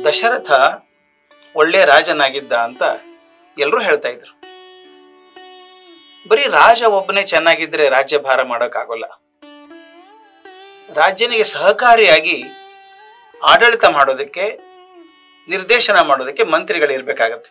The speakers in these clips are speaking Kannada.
ದಶರಥ ಒಳ್ಳೆ ರಾಜನಾಗಿದ್ದ ಅಂತ ಎಲ್ಲರೂ ಹೇಳ್ತಾ ಇದ್ರು. ಬರೀ ರಾಜ ಒಬ್ಬನೇ ಚೆನ್ನಾಗಿದ್ರೆ ರಾಜ್ಯಭಾರ ಮಾಡೋಕ್ಕಾಗಲ್ಲ. ರಾಜ್ಯನಿಗೆ ಸಹಕಾರಿಯಾಗಿ ಆಡಳಿತ ಮಾಡೋದಕ್ಕೆ, ನಿರ್ದೇಶನ ಮಾಡೋದಕ್ಕೆ ಮಂತ್ರಿಗಳಿರ್ಬೇಕಾಗತ್ತೆ.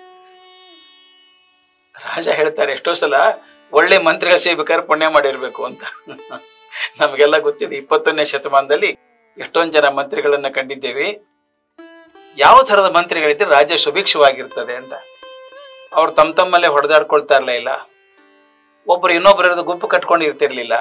ರಾಜ ಹೇಳ್ತಾರೆ ಎಷ್ಟೋ ಸಲ ಒಳ್ಳೆ ಮಂತ್ರಿಗಳು ಸಿಗ್ಬೇಕಾದ್ರೆ ಪುಣ್ಯ ಮಾಡಿರ್ಬೇಕು ಅಂತ. ನಮಗೆಲ್ಲ ಗೊತ್ತಿದೆ, 20ನೇ ಶತಮಾನದಲ್ಲಿ ಎಷ್ಟೊಂದು ಜನ ಮಂತ್ರಿಗಳನ್ನ ಕಂಡಿದ್ದೇವೆ. ಯಾವ ತರದ ಮಂತ್ರಿಗಳಿದ್ರೆ ರಾಜ್ಯ ಸುಭಿಕ್ಷವಾಗಿರ್ತದೆ ಅಂತ. ಅವ್ರು ತಮ್ಮಲ್ಲೇ ಹೊಡೆದಾಡ್ಕೊಳ್ತಾ ಇರಲಿಲ್ಲ, ಒಬ್ರು ಇನ್ನೊಬ್ಬರದ ಗುಂಪು ಕಟ್ಕೊಂಡು ಇರ್ತಿರ್ಲಿಲ್ಲ.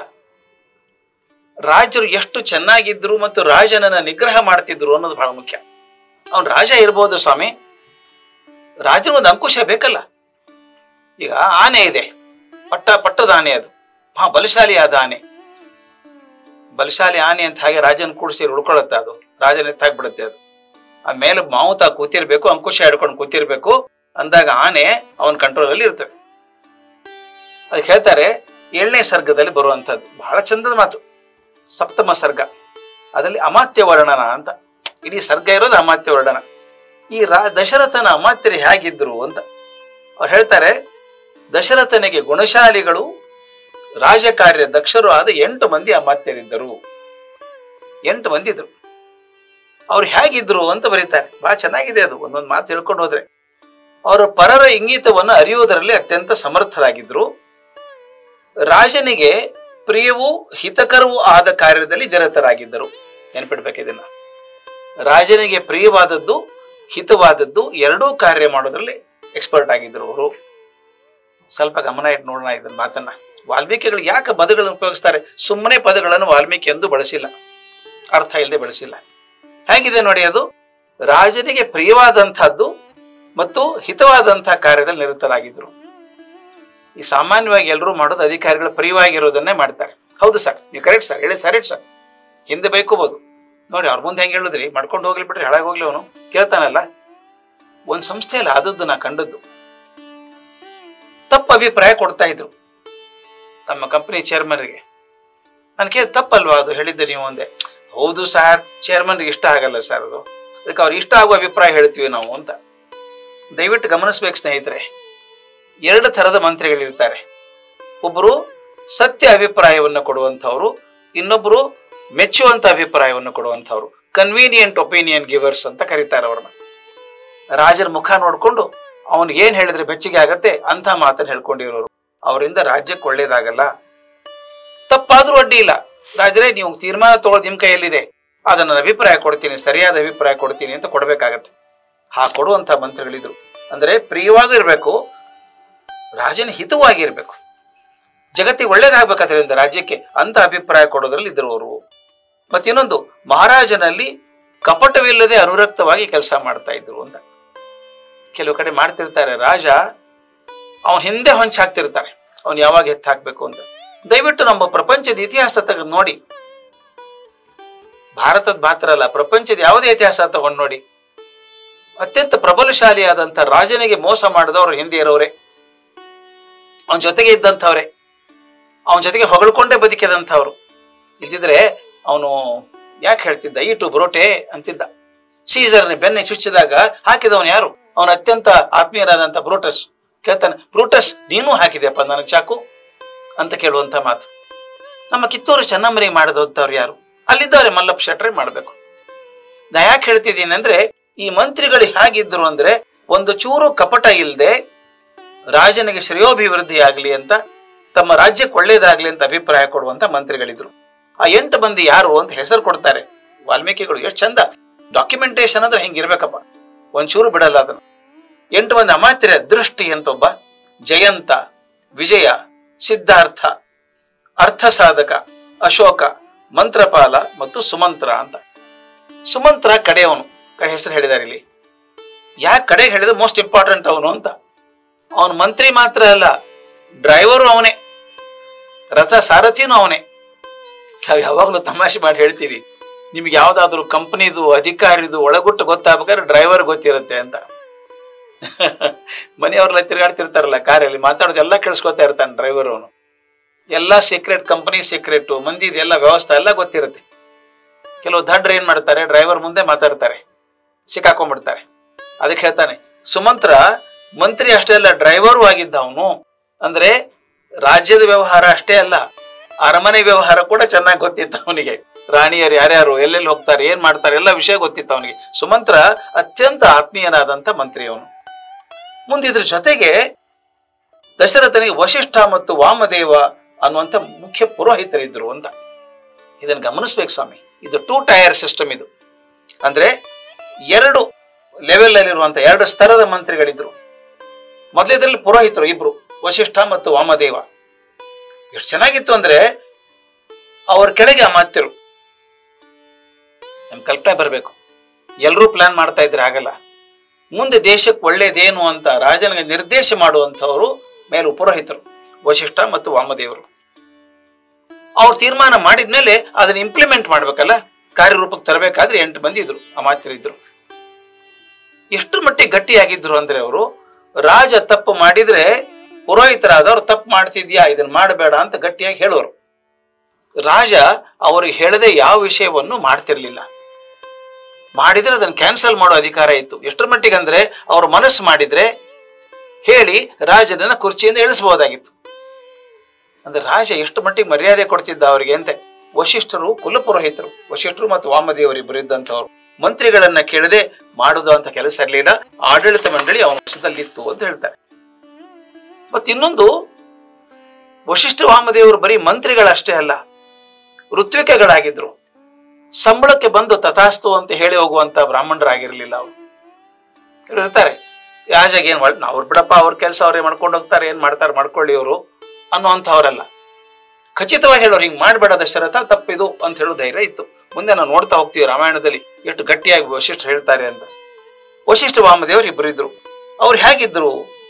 ರಾಜರು ಎಷ್ಟು ಚೆನ್ನಾಗಿದ್ರು ಮತ್ತು ರಾಜನನ್ನ ನಿಗ್ರಹ ಮಾಡ್ತಿದ್ರು ಅನ್ನೋದು ಬಹಳ ಮುಖ್ಯ. ಅವನ್ ರಾಜ ಇರ್ಬೋದು ಸ್ವಾಮಿ, ರಾಜನ ಒಂದು ಅಂಕುಶ ಬೇಕಲ್ಲ. ಈಗ ಆನೆ ಇದೆ, ಪಟ್ಟದ ಆನೆ, ಅದು ಬಲಶಾಲಿ ಆದ ಆನೆ. ಬಲಶಾಲಿ ಆನೆ ಅಂತ ಹಾಗೆ ರಾಜನ ಕೂಡಿಸಿ ಉಳ್ಕೊಳತ್ತೆ, ಅದು ರಾಜನ ಎತ್ತಾಗ್ಬಿಡುತ್ತೆ. ಅದು ಆಮೇಲೆ ಮಾವುತ ಕೂತಿರ್ಬೇಕು, ಅಂಕುಶ ಹಿಡ್ಕೊಂಡು ಕೂತಿರ್ಬೇಕು. ಅಂದಾಗ ಆನೆ ಅವನ ಕಂಟ್ರೋಲ್ ಅಲ್ಲಿ ಇರ್ತದೆ. ಅದಕ್ಕೆ ಹೇಳ್ತಾರೆ 7ನೇ ಸರ್ಗದಲ್ಲಿ ಬರುವಂತದ್ದು ಬಹಳ ಚಂದದ ಮಾತು, ಸಪ್ತಮ ಸರ್ಗ. ಅದರಲ್ಲಿ ಅಮಾತ್ಯ ವರ್ಣನ ಅಂತ, ಇಡೀ ಸರ್ಗ ಇರೋದು ಅಮಾತ್ಯ ವರ್ಣನ. ಈ ದಶರಥನ ಅಮಾತ್ಯರು ಹೇಗಿದ್ರು ಅಂತ ಅವ್ರು ಹೇಳ್ತಾರೆ. ದಶರಥನಿಗೆ ಗುಣಶಾಲಿಗಳು, ರಾಜಕಾರ್ಯ ದಕ್ಷರು ಆದ 8 ಮಂದಿ ಅಮಾತ್ಯರಿದ್ದರು. 8 ಮಂದಿ ಇದ್ರು. ಅವ್ರು ಹೇಗಿದ್ರು ಅಂತ ಬರೀತಾರೆ. ಬಹಳ ಚೆನ್ನಾಗಿದೆ ಅದು, ಒಂದೊಂದು ಮಾತು ಹೇಳ್ಕೊಂಡು ಹೋದ್ರೆ. ಅವರು ಪರರ ಇಂಗಿತವನ್ನು ಅರಿಯುವುದರಲ್ಲಿ ಅತ್ಯಂತ ಸಮರ್ಥರಾಗಿದ್ರು. ರಾಜನಿಗೆ ಪ್ರಿಯವೂ ಹಿತಕರವೂ ಆದ ಕಾರ್ಯದಲ್ಲಿ ನಿರತರಾಗಿದ್ದರು. ನೆನಪಿಡ್ಬೇಕು ಇದನ್ನ. ರಾಜನಿಗೆ ಪ್ರಿಯವಾದದ್ದು, ಹಿತವಾದದ್ದು ಎರಡೂ ಕಾರ್ಯ ಮಾಡೋದ್ರಲ್ಲಿ ಎಕ್ಸ್ಪರ್ಟ್ ಆಗಿದ್ರು ಅವರು. ಸ್ವಲ್ಪ ಗಮನ ಇಟ್ಟು ನೋಡೋಣ ಇದನ್ನ ಮಾತನ್ನ. ವಾಲ್ಮೀಕಿಗಳು ಯಾಕೆ ಪದಗಳನ್ನು ಉಪಯೋಗಿಸ್ತಾರೆ? ಸುಮ್ಮನೆ ಪದಗಳನ್ನು ವಾಲ್ಮೀಕಿ ಎಂದು ಬಳಸಿಲ್ಲ, ಅರ್ಥ ಇಲ್ಲದೆ ಬಳಸಿಲ್ಲ. ಹೇಗಿದೆ ನೋಡಿ, ಅದು ರಾಜನಿಗೆ ಪ್ರಿಯವಾದಂತಹದ್ದು ಮತ್ತು ಹಿತವಾದಂತಹ ಕಾರ್ಯದಲ್ಲಿ ನಿರತರಾಗಿದ್ರು. ಈ ಸಾಮಾನ್ಯವಾಗಿ ಎಲ್ಲರೂ ಮಾಡೋದು ಅಧಿಕಾರಿಗಳು ಪ್ರಿಯವಾಗಿರೋದನ್ನೇ ಮಾಡ್ತಾರೆ. ಹೌದು ಸರ್, ನೀವು ಕರೆಕ್ಟ್ ಸರ್, ಹೇಳಿ ಸರ್, ಸರ್ ಹಿಂದೆ ಬೈಕೋಬಹುದು. ನೋಡಿ ಅವ್ರ ಮುಂದೆ ಹೆಂಗೆ ಹೇಳಿದ್ರಿ, ಮಾಡ್ಕೊಂಡು ಹೋಗ್ಲಿ ಬಿಟ್ರೆ ಹಾಳಾಗಿ ಹೋಗ್ಲಿ, ಅವನು ಕೇಳ್ತಾನಲ್ಲ. ಒಂದ್ ಸಂಸ್ಥೆಯಲ್ಲಿ ಆದದ್ದು ನಾ ಕಂಡದ್ದು. ತಪ್ಪು ಅಭಿಪ್ರಾಯ ಕೊಡ್ತಾ ಇದ್ರು ನಮ್ಮ ಕಂಪನಿ ಚೇರ್ಮನ್ರಿಗೆ. ನನ್ಗೆ ತಪ್ಪಲ್ವಾ ಅದು ಹೇಳಿದ್ದೆ ನೀವು ಅಂದೆ. ಹೌದು ಸರ್, ಚೇರ್ಮನ್ಗೆ ಇಷ್ಟ ಆಗಲ್ಲ ಸರ್ ಅದು, ಅದಕ್ಕೆ ಅವ್ರಿಗೆ ಇಷ್ಟ ಆಗುವ ಅಭಿಪ್ರಾಯ ಹೇಳ್ತೀವಿ ನಾವು ಅಂತ. ದಯವಿಟ್ಟು ಗಮನಿಸ್ಬೇಕು ಸ್ನೇಹಿತರೆ, 2 ಥರದ ಮಂತ್ರಿಗಳಿರ್ತಾರೆ. ಒಬ್ಬರು ಸತ್ಯ ಅಭಿಪ್ರಾಯವನ್ನು ಕೊಡುವಂಥವ್ರು, ಇನ್ನೊಬ್ರು ಮೆಚ್ಚುವಂತ ಅಭಿಪ್ರಾಯವನ್ನು ಕೊಡುವಂಥವ್ರು. ಕನ್ವೀನಿಯಂಟ್ ಒಪಿನಿಯನ್ ಗಿವರ್ಸ್ ಅಂತ ಕರೀತಾರೆ ಅವ್ರನ್ನ. ರಾಜರ ಮುಖ ನೋಡ್ಕೊಂಡು ಅವನಿಗೆ ಏನ್ ಹೇಳಿದ್ರೆ ಬೆಚ್ಚಿಗೆ ಆಗತ್ತೆ ಅಂತ ಮಾತನ್ನು ಹೇಳ್ಕೊಂಡಿರೋರು. ಅವರಿಂದ ರಾಜ್ಯಕ್ಕೆ ಒಳ್ಳೇದಾಗಲ್ಲ. ತಪ್ಪಾದ್ರೂ ಅಡ್ಡಿ ಇಲ್ಲ, ರಾಜರೇ ನೀವು ತೀರ್ಮಾನ ತಗೊಳ್ಳೋದು ನಿಮ್ ಕೈಯಲ್ಲಿದೆ, ಅದನ್ನ ಅಭಿಪ್ರಾಯ ಕೊಡ್ತೀನಿ, ಸರಿಯಾದ ಅಭಿಪ್ರಾಯ ಕೊಡ್ತೀನಿ ಅಂತ ಕೊಡ್ಬೇಕಾಗತ್ತೆ. ಕೊಡುವಂತ ಮಂತ್ರಿಗಳಿದ್ರು. ಅಂದ್ರೆ ಪ್ರಿಯವಾಗೂ ಇರ್ಬೇಕು, ರಾಜನ ಹಿತವಾಗಿರ್ಬೇಕು, ಜಗತ್ತಿಗೆ ಒಳ್ಳೇದಾಗ್ಬೇಕಾದ್ರಿಂದ ರಾಜ್ಯಕ್ಕೆ ಅಂತ ಅಭಿಪ್ರಾಯ ಕೊಡೋದ್ರಲ್ಲಿ ಇದ್ರು ಅವರು. ಮತ್ತಿನ್ನೊಂದು, ಮಹಾರಾಜನಲ್ಲಿ ಕಪಟವಿಲ್ಲದೆ ಅನುರಕ್ತವಾಗಿ ಕೆಲಸ ಮಾಡ್ತಾ ಇದ್ರು ಅಂತ. ಕೆಲವು ಕಡೆ ಮಾಡ್ತಿರ್ತಾರೆ, ರಾಜ ಅವನ್ ಹಿಂದೆ ಹೊಂಚ್ ಹಾಕ್ತಿರ್ತಾರೆ, ಅವ್ನು ಯಾವಾಗ ಎತ್ತು ಹಾಕ್ಬೇಕು ಅಂತ. ದಯವಿಟ್ಟು ನಮ್ಮ ಪ್ರಪಂಚದ ಇತಿಹಾಸ ತೆಗೆದು ನೋಡಿ, ಭಾರತದ ಮಾತ್ರ ಅಲ್ಲ, ಪ್ರಪಂಚದ ಯಾವುದೇ ಇತಿಹಾಸ ತಗೊಂಡು ನೋಡಿ. ಅತ್ಯಂತ ಪ್ರಬಲಶಾಲಿಯಾದಂಥ ರಾಜನಿಗೆ ಮೋಸ ಮಾಡಿದವರು ಹಿಂದೆ ಇರೋರೆ, ಅವನ ಜೊತೆಗೆ ಇದ್ದಂಥವ್ರೆ, ಅವನ ಜೊತೆಗೆ ಹೊಗಳ್ಕೊಂಡೇ ಬದುಕಿದಂಥವ್ರು. ಇಲ್ದಿದ್ರೆ ಅವನು ಯಾಕೆ ಹೇಳ್ತಿದ್ದ ಈಟು ಬ್ರೋಟೆ ಅಂತಿದ್ದ. ಸೀಸರ್ನ ಬೆನ್ನೆ ಚುಚ್ಚಿದಾಗ ಹಾಕಿದವನು ಯಾರು? ಅವನ ಅತ್ಯಂತ ಆತ್ಮೀಯರಾದಂಥ ಬ್ರೂಟಸ್. ಕೇಳ್ತಾನೆ, ಬ್ರೂಟಸ್ ನೀನು ಹಾಕಿದೆಯಪ್ಪ ನನಗೆ ಚಾಕು ಅಂತ ಕೇಳುವಂತ ಮಾತು. ನಮ್ಮ ಕಿತ್ತೂರು ಚೆನ್ನಮ್ಮನಿಗೆ ಮಾಡಿದಂಥವ್ರು ಯಾರು? ಅಲ್ಲಿದ್ದವ್ರೆ ಮಲ್ಲಪ್ಪ ಶೆಟ್ರೆ ಮಾಡ್ಬೇಕು. ನಾ ಯಾಕೆ ಹೇಳ್ತಿದ್ದೀನಿ ಅಂದ್ರೆ, ಈ ಮಂತ್ರಿಗಳು ಹೇಗಿದ್ರು ಅಂದ್ರೆ, ಒಂದು ಚೂರು ಕಪಟ ಇಲ್ಲದೆ ರಾಜನಿಗೆ ಶ್ರೇಯೋಭಿವೃದ್ಧಿ ಆಗ್ಲಿ ಅಂತ, ತಮ್ಮ ರಾಜ್ಯಕ್ಕೆ ಒಳ್ಳೇದಾಗ್ಲಿ ಅಂತ ಅಭಿಪ್ರಾಯ ಕೊಡುವಂತ ಮಂತ್ರಿಗಳಿದ್ರು. ಆ 8 ಮಂದಿ ಯಾರು ಅಂತ ಹೆಸರು ಕೊಡ್ತಾರೆ ವಾಲ್ಮೀಕಿಗಳು. ಎಷ್ಟು ಚಂದ ಡಾಕ್ಯುಮೆಂಟೇಶನ್ ಅಂದ್ರೆ ಹಿಂಗಿರ್ಬೇಕಪ್ಪ, ಒಂಚೂರು ಬಿಡಲ್ಲ ಅದನ್ನು. 8 ಮಂದಿ ಅಮಾತ್ಯರ ದೃಷ್ಟಿ ಅಂತ ಒಬ್ಬ, ಜಯಂತ, ವಿಜಯ, ಸಿದ್ಧಾರ್ಥ, ಅರ್ಥಸಾಧಕ, ಅಶೋಕ, ಮಂತ್ರಪಾಲ ಮತ್ತು ಸುಮಂತ್ರ ಅಂತ. ಸುಮಂತ್ರ ಕಡೆಯವನು, ಕಡೆ ಹೆಸರು ಹೇಳಿದ್ದಾರೆ ಇಲ್ಲಿ. ಯಾಕೆ ಕಡೆ ಹೇಳಿದ? ಮೋಸ್ಟ್ ಇಂಪಾರ್ಟೆಂಟ್ ಅವನು ಅಂತ. ಅವನು ಮಂತ್ರಿ ಮಾತ್ರ ಅಲ್ಲ, ಡ್ರೈವರು ಅವನೇ, ರಥ ಸಾರಥಿನೂ ಅವನೇ. ನಾವು ಯಾವಾಗಲೂ ತಮಾಷೆ ಮಾಡಿ ಹೇಳ್ತೀವಿ, ನಿಮ್ಗೆ ಯಾವ್ದಾದ್ರು ಕಂಪನಿದು ಅಧಿಕಾರಿದು ಒಳಗುಟ್ಟು ಗೊತ್ತಾಗ್ಬೇಕಾದ್ರೆ ಡ್ರೈವರ್ ಗೊತ್ತಿರುತ್ತೆ ಅಂತ. ಮನೆಯವ್ರೆಲ್ಲ ತಿರುಗಾಡ್ತಿರ್ತಾರಲ್ಲ ಕಾರಲ್ಲಿ, ಮಾತಾಡೋದು ಎಲ್ಲ ಕೇಳಿಸ್ಕೊತಾ ಇರ್ತಾನೆ ಡ್ರೈವರ್ ಅವನು. ಎಲ್ಲ ಸೀಕ್ರೆಟ್, ಕಂಪನಿ ಸೀಕ್ರೆಟ್, ಮಂದಿದ ಎಲ್ಲ ವ್ಯವಸ್ಥೆ ಎಲ್ಲ ಗೊತ್ತಿರುತ್ತೆ. ಕೆಲವು ದಡ್ರು ಏನ್ ಮಾಡ್ತಾರೆ, ಡ್ರೈವರ್ ಮುಂದೆ ಮಾತಾಡ್ತಾರೆ, ಸಿಕ್ಕಾಕೊಂಡ್ಬಿಡ್ತಾರೆ. ಅದಕ್ಕೆ ಹೇಳ್ತಾನೆ, ಸುಮಂತ್ರ ಮಂತ್ರಿ ಅಷ್ಟೇ ಅಲ್ಲ, ಡ್ರೈವರು ಆಗಿದ್ದ ಅವನು. ಅಂದ್ರೆ ರಾಜ್ಯದ ವ್ಯವಹಾರ ಅಷ್ಟೇ ಅಲ್ಲ, ಅರಮನೆ ವ್ಯವಹಾರ ಕೂಡ ಚೆನ್ನಾಗಿ ಗೊತ್ತಿತ್ತು ಅವನಿಗೆ. ರಾಣಿಯರು ಯಾರ್ಯಾರು ಎಲ್ಲೆಲ್ಲಿ ಹೋಗ್ತಾರೆ, ಏನ್ ಮಾಡ್ತಾರೆ, ಎಲ್ಲ ವಿಷಯ ಗೊತ್ತಿತ್ತು ಅವನಿಗೆ. ಸುಮಂತ್ರ ಅತ್ಯಂತ ಆತ್ಮೀಯನಾದಂತ ಮಂತ್ರಿ ಅವನು. ಮುಂದಿದ್ರ ಜೊತೆಗೆ ದಶರಥನಿಗೆ ವಶಿಷ್ಠ ಮತ್ತು ವಾಮದೇವ ಅನ್ನುವಂಥ ಮುಖ್ಯ ಪುರೋಹಿತರಿದ್ರು ಅಂತ. ಇದನ್ನು ಗಮನಿಸ್ಬೇಕು ಸ್ವಾಮಿ. ಇದು 2 ಟೈರ್ ಸಿಸ್ಟಮ್. ಇದು ಅಂದ್ರೆ 2 ಲೆವೆಲ್ ಅಲ್ಲಿರುವಂತ 2 ಸ್ತರದ ಮಂತ್ರಿಗಳಿದ್ರು. ಮೊದಲೇದ್ರಲ್ಲಿ ಪುರೋಹಿತರು ಇಬ್ರು, ವಶಿಷ್ಠ ಮತ್ತು ವಾಮದೇವ. ಎಷ್ಟು ಚೆನ್ನಾಗಿತ್ತು ಅಂದ್ರೆ ಅವ್ರ ಕೆಳಗೆ ಅಮಾತ್ಯರು. ನಮ್ ಕಲ್ಪನೆ ಬರಬೇಕು. ಎಲ್ರೂ ಪ್ಲಾನ್ ಮಾಡ್ತಾ ಇದ್ರೆ ಆಗಲ್ಲ. ಮುಂದೆ ದೇಶಕ್ಕೆ ಒಳ್ಳೇದೇನು ಅಂತ ರಾಜನಿಗೆ ನಿರ್ದೇಶ ಮಾಡುವಂತವರು ಮೇಲು ಪುರೋಹಿತರು, ವಶಿಷ್ಠ ಮತ್ತು ವಾಮದೇವರು. ಅವ್ರು ತೀರ್ಮಾನ ಮಾಡಿದ್ಮೇಲೆ ಅದನ್ನ ಇಂಪ್ಲಿಮೆಂಟ್ ಮಾಡ್ಬೇಕಲ್ಲ, ಕಾರ್ಯರೂಪಕ್ಕೆ ತರಬೇಕಾದ್ರೆ 8 ಮಂದಿ ಇದ್ರು, ಅಮಾತ್ಯರಿದ್ರು. ಎಷ್ಟು ಮಟ್ಟಿಗೆ ಗಟ್ಟಿಯಾಗಿದ್ರು ಅಂದ್ರೆ ಅವರು, ರಾಜ ತಪ್ಪು ಮಾಡಿದ್ರೆ ಪುರೋಹಿತರಾದವ್ರು ತಪ್ಪು ಮಾಡ್ತಿದ್ಯಾ, ಇದನ್ನ ಮಾಡಬೇಡ ಅಂತ ಗಟ್ಟಿಯಾಗಿ ಹೇಳೋರು. ರಾಜ ಅವ್ರಿಗೆ ಹೇಳದೆ ಯಾವ ವಿಷಯವನ್ನು ಮಾಡ್ತಿರ್ಲಿಲ್ಲ. ಮಾಡಿದ್ರೆ ಅದನ್ನ ಕ್ಯಾನ್ಸಲ್ ಮಾಡೋ ಅಧಿಕಾರ ಇತ್ತು. ಎಷ್ಟರ ಮಟ್ಟಿಗೆ ಅಂದ್ರೆ ಅವ್ರ ಮನಸ್ಸು ಮಾಡಿದ್ರೆ ಹೇಳಿ ರಾಜನನ್ನ ಕುರ್ಚಿಯಿಂದ ಇಳಿಸಬಹುದಾಗಿತ್ತು. ಅಂದ್ರೆ ರಾಜ ಎಷ್ಟು ಮಟ್ಟಿಗೆ ಮರ್ಯಾದೆ ಕೊಡ್ತಿದ್ದ ಅವರಿಗೆ ಅಂತೆ. ವಶಿಷ್ಠರು ಕುಲಪುರೋಹಿತರು, ವಶಿಷ್ಠರು ಮತ್ತು ವಾಮದೇವರು ಇಬ್ಬರು ಇದ್ದಂಥವ್ರು. ಮಂತ್ರಿಗಳನ್ನ ಕೇಳದೆ ಮಾಡುದು ಅಂತ ಕೆಲಸ ಇರಲಿಲ್ಲ. ಆಡಳಿತ ಮಂಡಳಿ ಅವನ ವಶದಲ್ಲಿತ್ತು ಅಂತ ಹೇಳ್ತಾರೆ. ಮತ್ತ ಇನ್ನೊಂದು, ವಶಿಷ್ಠ ವಾಮದೇವರು ಬರೀ ಮಂತ್ರಿಗಳಷ್ಟೇ ಅಲ್ಲ, ಋತ್ವಿಕಗಳಾಗಿದ್ರು. ಸಂಬಳಕ್ಕೆ ಬಂದು ತಥಾಸ್ತು ಅಂತ ಹೇಳಿ ಹೋಗುವಂತ ಬ್ರಾಹ್ಮಣರಾಗಿರ್ಲಿಲ್ಲ ಅವರು. ಕೆಲವರು ಇರ್ತಾರೆ, ರಾಜಾಗ ಏನ್ ಅವ್ರು ಬಿಡಪ್ಪ, ಅವ್ರ ಕೆಲಸ ಅವ್ರೇ ಮಾಡ್ಕೊಂಡು ಹೋಗ್ತಾರೆ, ಏನ್ ಮಾಡ್ತಾರೆ ಮಾಡ್ಕೊಳ್ಳಿ ಅವರು ಅನ್ನುವಂಥವ್ರಲ್ಲ. ಖಚಿತವಾಗಿ ಹೇಳೋರು, ಹಿಂಗ್ ಮಾಡ್ಬೇಡ ದಶರಥ, ತಪ್ಪಿದು ಅಂತ ಹೇಳೋ ಧೈರ್ಯ ಇತ್ತು. ಮುಂದೆ ನಾವು ನೋಡ್ತಾ ಹೋಗ್ತೀವಿ ರಾಮಾಯಣದಲ್ಲಿ ಎಷ್ಟು ಗಟ್ಟಿಯಾಗಿ ವಶಿಷ್ಠ ಹೇಳ್ತಾರೆ ಅಂತ. ವಶಿಷ್ಠ ವಾಮದೇವರು ಇಬ್ರು ಇದ್ರು. ಅವ್ರು ಹೇಗಿದ್ರು,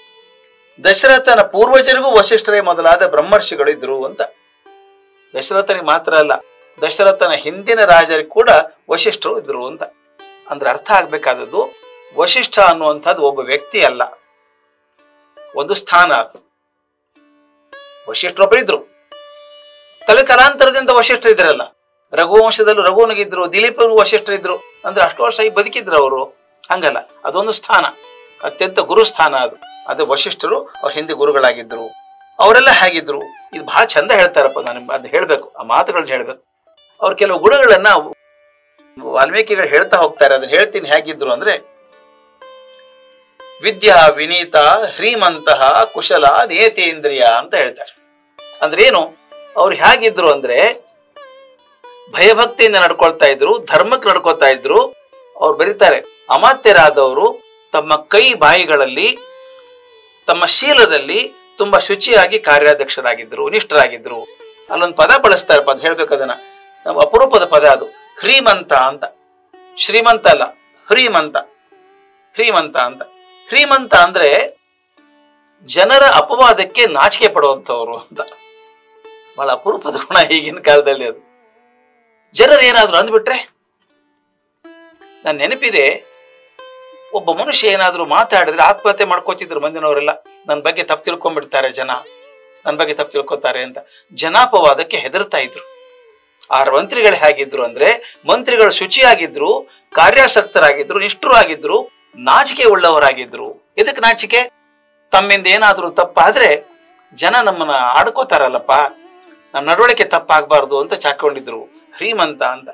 ದಶರಥನ ಪೂರ್ವಜರಿಗೂ ವಶಿಷ್ಠರೇ ಮೊದಲಾದ ಬ್ರಹ್ಮರ್ಷಿಗಳು ಇದ್ರು ಅಂತ. ದಶರಥನಿಗೆ ಮಾತ್ರ ಅಲ್ಲ, ದಶರಥನ ಹಿಂದಿನ ರಾಜರಿಗೆ ಕೂಡ ವಶಿಷ್ಠರು ಇದ್ರು ಅಂತ. ಅಂದ್ರೆ ಅರ್ಥ ಆಗ್ಬೇಕಾದದ್ದು, ವಶಿಷ್ಠ ಅನ್ನುವಂಥದ್ದು ಒಬ್ಬ ವ್ಯಕ್ತಿ ಅಲ್ಲ, ಒಂದು ಸ್ಥಾನ. ವಶಿಷ್ಠರೊಬ್ಬರು ಇದ್ರು, ತಲೆತಲಾಂತರದಿಂದ ವಶಿಷ್ಠರು ಇದ್ರಲ್ಲ. ರಘುವಂಶದಲ್ಲೂ ರಘುವನಿಗಿದ್ರು, ದಿಲೀಪನಿಗೂ ವಶಿಷ್ಠರಿದ್ರು. ಅಂದ್ರೆ ಅಷ್ಟು ವರ್ಷ ಬದುಕಿದ್ರು ಅವರು. ಹಂಗಲ್ಲ, ಅದೊಂದು ಸ್ಥಾನ, ಅತ್ಯಂತ ಗುರುಸ್ಥಾನ ಅದು. ಅದು ವಶಿಷ್ಠರು ಅವ್ರ ಹಿಂದೆ ಗುರುಗಳಾಗಿದ್ರು. ಅವರೆಲ್ಲ ಹೇಗಿದ್ರು, ಇದು ಬಹಳ ಚಂದ ಹೇಳ್ತಾರಪ್ಪ. ನಾನು ಅದ್ ಹೇಳ್ಬೇಕು, ಆ ಮಾತುಗಳನ್ನ ಹೇಳ್ಬೇಕು. ಅವ್ರ ಕೆಲವು ಗುಣಗಳನ್ನ ವಾಲ್ಮೀಕಿಗಳು ಹೇಳ್ತಾ ಹೋಗ್ತಾರೆ. ಅದನ್ನ ಹೇಳ್ತೀನಿ ಹೇಗಿದ್ರು ಅಂದ್ರೆ, ವಿದ್ಯಾ ವಿನೀತ ಹ್ರೀಮಂತಹ ಕುಶಲ ನೇತೇಂದ್ರಿಯ ಅಂತ ಹೇಳ್ತಾರೆ. ಅಂದ್ರೆ ಏನು, ಅವ್ರು ಹೇಗಿದ್ರು ಅಂದ್ರೆ ಭಯಭಕ್ತಿಯಿಂದ ನಡ್ಕೊಳ್ತಾ ಇದ್ರು, ಧರ್ಮಕ್ಕೆ ನಡ್ಕೊಳ್ತಾ ಇದ್ರು. ಅವ್ರು ಬರೀತಾರೆ, ಅಮಾತ್ಯರಾದವರು ತಮ್ಮ ಕೈ ಬಾಯಿಗಳಲ್ಲಿ, ತಮ್ಮ ಶೀಲದಲ್ಲಿ ತುಂಬಾ ಶುಚಿಯಾಗಿ ಕಾರ್ಯಾಧ್ಯಕ್ಷರಾಗಿದ್ರು, ನಿಷ್ಠರಾಗಿದ್ರು. ಅಲ್ಲೊಂದು ಪದ ಬಳಸ್ತಾರಪ್ಪ, ಅದು ಹೇಳ್ಬೇಕು. ಅದನ್ನ ನಮ್ಮ ಅಪರೂಪದ ಪದ ಅದು, ಹ್ರೀಮಂತ ಅಂತ. ಶ್ರೀಮಂತ ಅಲ್ಲ, ಹ್ರೀಮಂತ. ಹ್ರೀಮಂತ ಅಂತ. ಹ್ರೀಮಂತ ಅಂದ್ರೆ ಜನರ ಅಪವಾದಕ್ಕೆ ನಾಚಿಕೆ ಪಡುವಂಥವ್ರು ಅಂತ. ಬಹಳ ಅಪರೂಪದ ಗುಣ ಈಗಿನ ಕಾಲದಲ್ಲಿ ಅದು. ಜನರು ಏನಾದ್ರು ಅಂದ್ಬಿಟ್ರೆ, ನಾನು ನೆನಪಿದೆ, ಒಬ್ಬ ಮನುಷ್ಯ ಏನಾದ್ರು ಮಾತಾಡಿದ್ರೆ ಆತ್ಮಹತ್ಯೆ ಮಾಡ್ಕೋತಿದ್ರು ಮಂದಿನವರೆಲ್ಲ. ನನ್ನ ಬಗ್ಗೆ ತಪ್ಪು ತಿಳ್ಕೊಂಡ್ಬಿಡ್ತಾರೆ ಜನ, ನನ್ನ ಬಗ್ಗೆ ತಪ್ಪು ತಿಳ್ಕೊತಾರೆ ಅಂತ. ಜನಾಪವಾದಕ್ಕೆ ಹೆದರ್ತಾ ಇದ್ರು. ಆ ಮಂತ್ರಿಗಳು ಹೇಗಿದ್ರು ಅಂದ್ರೆ, ಮಂತ್ರಿಗಳು ಶುಚಿಯಾಗಿದ್ರು, ಕಾರ್ಯಾಸಕ್ತರಾಗಿದ್ರು, ನಿಷ್ಠರು ಆಗಿದ್ರು, ನಾಚಿಕೆ ಉಳ್ಳವರಾಗಿದ್ರು. ಇದಕ್ಕೆ ನಾಚಿಕೆ, ತಮ್ಮಿಂದ ಏನಾದ್ರೂ ತಪ್ಪಾದ್ರೆ ಜನ ನಮ್ಮನ್ನ ಆಡ್ಕೋತಾರಲ್ಲಪ್ಪ, ನಮ್ಮ ನಡವಳಿಕೆ ತಪ್ಪಾಗಬಾರ್ದು ಅಂತ ಚಾಕೊಂಡಿದ್ರು. ಹ್ರೀಮಂತ ಅಂತ.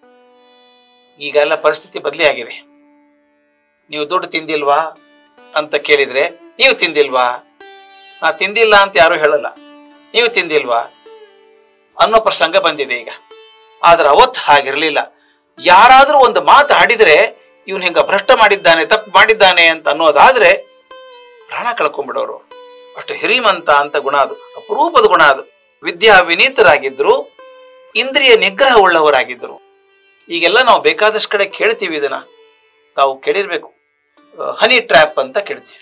ಈಗೆಲ್ಲ ಪರಿಸ್ಥಿತಿ ಬದಲಿ ಆಗಿದೆ. ನೀವು ದುಡ್ಡು ತಿಂದಿಲ್ವಾ ಅಂತ ಕೇಳಿದ್ರೆ, ನೀವು ತಿಂದಿಲ್ವಾ, ನಾ ತಿಂದಿಲ್ಲ ಅಂತ ಯಾರು ಹೇಳಲ್ಲ, ನೀವು ತಿಂದಿಲ್ವಾ ಅನ್ನೋ ಪ್ರಸಂಗ ಬಂದಿದೆ ಈಗ. ಆದ್ರೆ ಅವತ್ತು ಹಾಗಿರ್ಲಿಲ್ಲ. ಯಾರಾದ್ರೂ ಒಂದು ಮಾತು ಆಡಿದ್ರೆ, ಇವನು ಹಿಂಗ ಭ್ರಷ್ಟ ಮಾಡಿದ್ದಾನೆ, ತಪ್ಪು ಮಾಡಿದ್ದಾನೆ ಅಂತ ಅನ್ನೋದಾದ್ರೆ ಪ್ರಾಣ ಕಳ್ಕೊಂಡ್ಬಿಡೋರು. ಅಷ್ಟು ಹಿರಿಮಂತ ಅಂತ ಗುಣ ಅದು, ಅಪರೂಪದ ಗುಣ ಅದು. ವಿದ್ಯಾ ವಿನೀತರಾಗಿದ್ರು, ಇಂದ್ರಿಯ ನಿಗ್ರಹ ಉಳ್ಳವರಾಗಿದ್ರು. ಈಗೆಲ್ಲ ನಾವು ಬೇಕಾದಷ್ಟು ಕಡೆ ಕೇಳ್ತೀವಿ ಇದನ್ನ, ತಾವು ಕೇಳಿರ್ಬೇಕು. ಹನಿ ಟ್ರ್ಯಾಪ್ ಅಂತ ಕೇಳ್ತೀವಿ.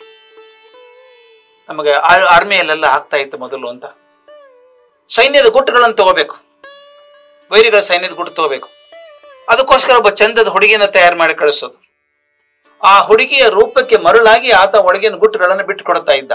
ನಮಗೆ ಆರ್ಮಿಯಲ್ಲೆಲ್ಲ ಆಗ್ತಾ ಇತ್ತು ಮೊದಲು ಅಂತ. ಸೈನ್ಯದ ಗುಟ್ಟುಗಳನ್ನು ತಗೋಬೇಕು, ವೈರಿಗಳ ಸೈನ್ಯದ ಗುಟ್ಟು ತಗೋಬೇಕು. ಅದಕ್ಕೋಸ್ಕರ ಒಬ್ಬ ಚಂದದ ಹುಡುಗಿನ ತಯಾರು ಮಾಡಿ ಕಳಿಸೋದು. ಆ ಹುಡುಗಿಯ ರೂಪಕ್ಕೆ ಮರಳಾಗಿ ಆತ ಒಳಗಿನ ಗುಟ್ಟುಗಳನ್ನು ಬಿಟ್ಟು ಕೊಡ್ತಾ ಇದ್ದ.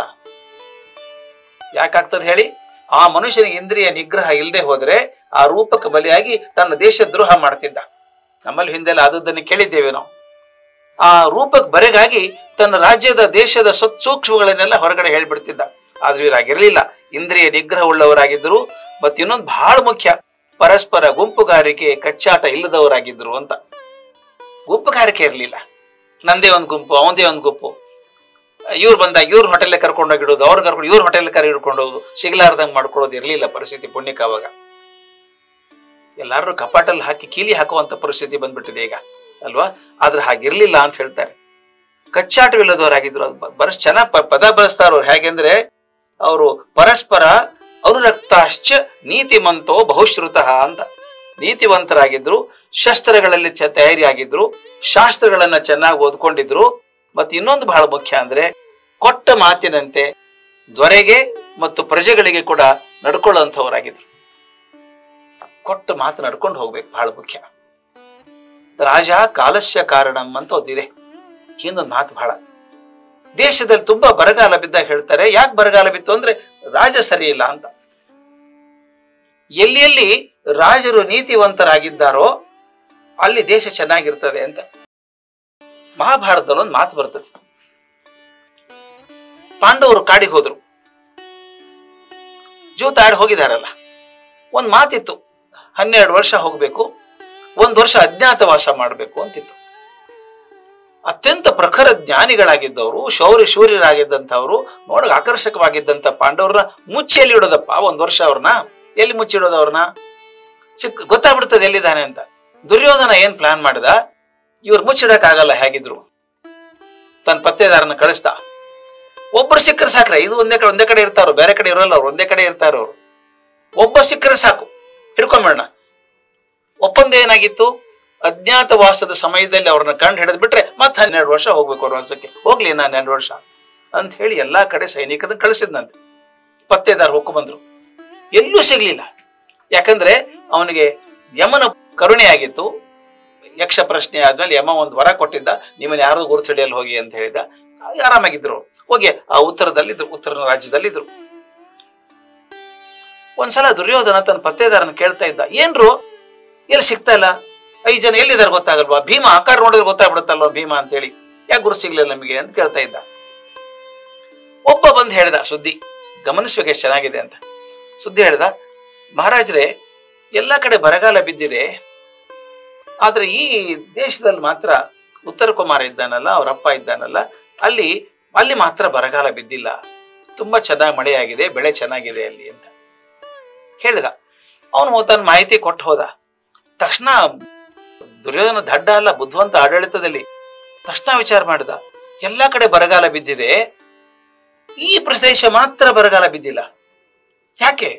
ಯಾಕಾಗ್ತದೆ ಹೇಳಿ? ಆ ಮನುಷ್ಯನಿಗೆ ಇಂದ್ರಿಯ ನಿಗ್ರಹ ಇಲ್ಲದೆ ಹೋದ್ರೆ ಆ ರೂಪಕ್ಕೆ ಬಲಿಯಾಗಿ ತನ್ನ ದೇಶ ದ್ರೋಹ ಮಾಡ್ತಿದ್ದ. ನಮ್ಮಲ್ಲಿ ಹಿಂದೆಲ್ಲ ಆದದ್ದನ್ನು ಕೇಳಿದ್ದೇವೆ ನಾವು. ಆ ರೂಪಕ್ಕೆ ಬರೆಗಾಗಿ ತನ್ನ ರಾಜ್ಯದ ದೇಶದ ಸೂಕ್ಷ್ಮಗಳನ್ನೆಲ್ಲ ಹೊರಗಡೆ ಹೇಳ್ಬಿಡ್ತಿದ್ದ. ಆದ್ರೆ ಇವರಾಗಿರ್ಲಿಲ್ಲ, ಇಂದ್ರಿಯ ನಿಗ್ರಹ ಉಳ್ಳವರಾಗಿದ್ರು. ಮತ್ ಇನ್ನೊಂದು ಬಹಳ ಮುಖ್ಯ, ಪರಸ್ಪರ ಗುಂಪುಗಾರಿಕೆ ಕಚ್ಚಾಟ ಇಲ್ಲದವರಾಗಿದ್ರು ಅಂತ. ಗುಂಪುಗಾರಿಕೆ ಇರ್ಲಿಲ್ಲ, ನಂದೇ ಒಂದು ಗುಂಪು ಅವಂದೇ ಒಂದು ಗುಂಪು, ಇವ್ರು ಬಂದಾಗ ಇವ್ರ ಹೋಟೆಲ್ ಕರ್ಕೊಂಡೋಗಿಡೋದು, ಅವ್ರು ಕರ್ಕೊಂಡು ಇವ್ರ ಹೋಟೆಲ್ ಕರೆ ಹಿಡ್ಕೊಂಡು ಹೋಗೋದು, ಸಿಗ್ಲಾರ್ದಂಗ್ ಮಾಡ್ಕೊಳ್ಳೋದು ಇರ್ಲಿಲ್ಲ ಪರಿಸ್ಥಿತಿ ಪುಣ್ಯಕ್ಕೆ ಅವಾಗ. ಎಲ್ಲಾರು ಕಪಾಟಲ್ಲಿ ಹಾಕಿ ಕೀಲಿ ಹಾಕುವಂತ ಪರಿಸ್ಥಿತಿ ಬಂದ್ಬಿಟ್ಟಿದೆ ಈಗ ಅಲ್ವಾ. ಆದ್ರೆ ಹಾಗಿರ್ಲಿಲ್ಲ ಅಂತ ಹೇಳ್ತಾರೆ. ಕಚ್ಚಾಟವಿಲ್ಲದವರಾಗಿದ್ರು. ಅದು ಬರಷ್ಟು ಚೆನ್ನಾಗಿ ಪದ ಬಳಸ್ತಾರ ಅವ್ರು. ಹೇಗೆಂದ್ರೆ ಅವರು ಪರಸ್ಪರ ಅನುರಕ್ತಾಶ್ಚ ನೀತಿಮಂತೋ ಬಹುಶ್ರುತಃ ಅಂತ. ನೀತಿವಂತರಾಗಿದ್ರು, ಶಸ್ತ್ರಗಳಲ್ಲಿ ತಯಾರಿ ಆಗಿದ್ರು, ಶಾಸ್ತ್ರಗಳನ್ನ ಚೆನ್ನಾಗಿ ಓದ್ಕೊಂಡಿದ್ರು. ಮತ್ತೆ ಇನ್ನೊಂದು ಬಹಳ ಮುಖ್ಯ ಅಂದ್ರೆ ಕೊಟ್ಟ ಮಾತಿನಂತೆ ದೊರೆಗೆ ಮತ್ತು ಪ್ರಜೆಗಳಿಗೆ ಕೂಡ ನಡ್ಕೊಳ್ಳುವಂಥವರಾಗಿದ್ರು. ಕೊಟ್ಟ ಮಾತು ನಡ್ಕೊಂಡು ಹೋಗ್ಬೇಕು, ಬಹಳ ಮುಖ್ಯ. ರಾಜ ಕಾಲಸ್ಯ ಕಾರಣಂ ಅಂತ ಓದಿದೆ. ಹಿಂದೊಂದು ಮಾತು ಬಹಳ ದೇಶದಲ್ಲಿ ತುಂಬಾ ಬರಗಾಲ ಬಿದ್ದಾಗ ಹೇಳ್ತಾರೆ. ಯಾಕೆ ಬರಗಾಲ ಬಿತ್ತು ಅಂದ್ರೆ ರಾಜ ಸರಿ ಇಲ್ಲ ಅಂತ. ಎಲ್ಲಿ ರಾಜರು ನೀತಿವಂತರಾಗಿದ್ದಾರೋ ಅಲ್ಲಿ ದೇಶ ಚೆನ್ನಾಗಿರ್ತದೆ ಅಂತ. ಮಹಾಭಾರತದಲ್ಲಿ ಒಂದು ಮಾತು ಬರ್ತದೆ. ಪಾಂಡವರು ಕಾಡಿಗೆ ಹೋದ್ರು, ಜೂತಾಡಿ ಹೋಗಿದಾರಲ್ಲ. ಒಂದ್ ಮಾತಿತ್ತು, 12 ವರ್ಷ ಹೋಗ್ಬೇಕು, 1 ವರ್ಷ ಅಜ್ಞಾತವಾಸ ಮಾಡ್ಬೇಕು ಅಂತಿತ್ತು. ಅತ್ಯಂತ ಪ್ರಖರ ಜ್ಞಾನಿಗಳಾಗಿದ್ದವರು, ಶೂರ್ಯರಾಗಿದ್ದಂಥವ್ರು, ನೋಡಕ್ ಆಕರ್ಷಕವಾಗಿದ್ದಂತ ಪಾಂಡವ್ರನ್ನ ಮುಚ್ಚಿಯಲ್ಲಿ ಇಡೋದಪ್ಪ 1 ವರ್ಷ. ಅವ್ರನ್ನ ಎಲ್ಲಿ ಮುಚ್ಚಿಡೋದು? ಅವ್ರನ್ನ ಗೊತ್ತಾಗ್ಬಿಡ್ತದೆ ಎಲ್ಲಿದ್ದಾನೆ ಅಂತ. ದುರ್ಯೋಧನ ಏನ್ ಪ್ಲಾನ್ ಮಾಡಿದ, ಇವ್ರು ಮುಚ್ಚಿಡಕ್ ಆಗಲ್ಲ ಹೇಗಿದ್ರು, ತನ್ನ ಪತ್ತೇದಾರನ ಕಳಿಸ್ತಾ. ಒಬ್ಬರು ಸಿಕ್ಕರೆ ಸಾಕ್ರೆ, ಇದು ಒಂದೇ ಕಡೆ ಇರ್ತಾರೋ, ಬೇರೆ ಕಡೆ ಇರೋಲ್ಲ ಅವ್ರು, ಒಂದೇ ಕಡೆ ಇರ್ತಾರೋ ಅವ್ರು. ಒಬ್ಬ ಸಿಕ್ಕರೆ ಸಾಕು, ಹಿಡ್ಕೊಂಬೇಡ. ಒಪ್ಪಂದ ಏನಾಗಿತ್ತು, ಅಜ್ಞಾತವಾಸದ ಸಮಯದಲ್ಲಿ ಅವ್ರನ್ನ ಕಂಡು ಹಿಡಿದ್ ಬಿಟ್ರೆ ಮತ್ತೆ 12 ವರ್ಷ ಹೋಗ್ಬೇಕು ಅವ್ರ ವರ್ಷಕ್ಕೆ. ಹೋಗ್ಲಿ ನಾನು 12 ವರ್ಷ ಅಂತ ಹೇಳಿ ಎಲ್ಲಾ ಕಡೆ ಸೈನಿಕರನ್ನ ಕಳಿಸಿದ್ನಂತೆ. ಪತ್ತೇದಾರ ಹೊಕ್ಕು ಬಂದ್ರು, ಎಲ್ಲೂ ಸಿಗ್ಲಿಲ್ಲ. ಯಾಕಂದ್ರೆ ಅವನಿಗೆ ಯಮನ ಕರುಣೆ ಆಗಿತ್ತು. ಯಕ್ಷ ಪ್ರಶ್ನೆ ಆದ್ಮೇಲೆ ಯಮ ಒಂದು ವರ ಕೊಟ್ಟಿದ್ದ, ನಿಮ್ಮನ್ನ ಯಾರು ಗುರುತಿಡಿಯಲ್ಲಿ ಹೋಗಿ ಅಂತ ಹೇಳಿದ. ಆರಾಮಾಗಿದ್ರು, ಹೋಗಿ ಆ ಉತ್ತರ ರಾಜ್ಯದಲ್ಲಿದ್ರು. ಒಂದ್ಸಲ ದುರ್ಯೋಧನ ತನ್ನ ಪತ್ತೇದಾರನ ಕೇಳ್ತಾ ಇದ್ದ, ಏನ್ರು ಎಲ್ಲಿ ಸಿಗ್ತಾ ಇಲ್ಲ, 5 ಜನ ಎಲ್ಲಿದ್ದಾರೆ ಗೊತ್ತಾಗಲ್ವಾ, ಭೀಮ ಆಕಾರ ನೋಡಿದ್ರೆ ಗೊತ್ತಾಗ್ಬಿಡುತ್ತಲ್ವಾ ಭೀಮ ಅಂತ ಹೇಳಿ, ಯಾಕೆ ಗುರು ಸಿಗ್ಲಿಲ್ಲ ನಮಗೆ ಅಂತ ಕೇಳ್ತಾ ಇದ್ದ. ಒಬ್ಬ ಬಂದ್ ಹೇಳ್ದ ಸುದ್ದಿ, ಗಮನಿಸ್ಬೇಕು ಎಷ್ಟು ಚೆನ್ನಾಗಿದೆ ಅಂತ. ಸುದ್ದಿ ಹೇಳ್ದ, ಮಹಾರಾಜ್ರೆ ಎಲ್ಲಾ ಕಡೆ ಬರಗಾಲ ಬಿದ್ದಿದೆ, ಆದ್ರೆ ಈ ದೇಶದಲ್ಲಿ ಮಾತ್ರ ಉತ್ತರ ಕುಮಾರ ಇದ್ದಾನಲ್ಲ, ಅವ್ರ ಅಪ್ಪ ಇದ್ದಾನಲ್ಲ, ಅಲ್ಲಿ ಮಾತ್ರ ಬರಗಾಲ ಬಿದ್ದಿಲ್ಲ, ತುಂಬಾ ಚೆನ್ನಾಗಿ ಮಳೆಯಾಗಿದೆ, ಬೆಳೆ ಚೆನ್ನಾಗಿದೆ ಅಲ್ಲಿ ಅಂತ ಹೇಳಿದ. ಅವನು ತನ್ನ ಮಾಹಿತಿ ಕೊಟ್ಟು ಹೋದ. ತಕ್ಷಣ ದುರ್ಯೋಧನ ದಡ್ಡ ಅಲ್ಲ, ಬುದ್ಧಿವಂತ ಆಡಳಿತದಲ್ಲಿ ತಕ್ಷಣ ವಿಚಾರ ಮಾಡಿದ, ಎಲ್ಲಾ ಕಡೆ ಬರಗಾಲ ಬಿದ್ದಿದೆ, ಈ ಪ್ರದೇಶ ಮಾತ್ರ ಬರಗಾಲ ಬಿದ್ದಿಲ್ಲ, ಯಾಕೆ?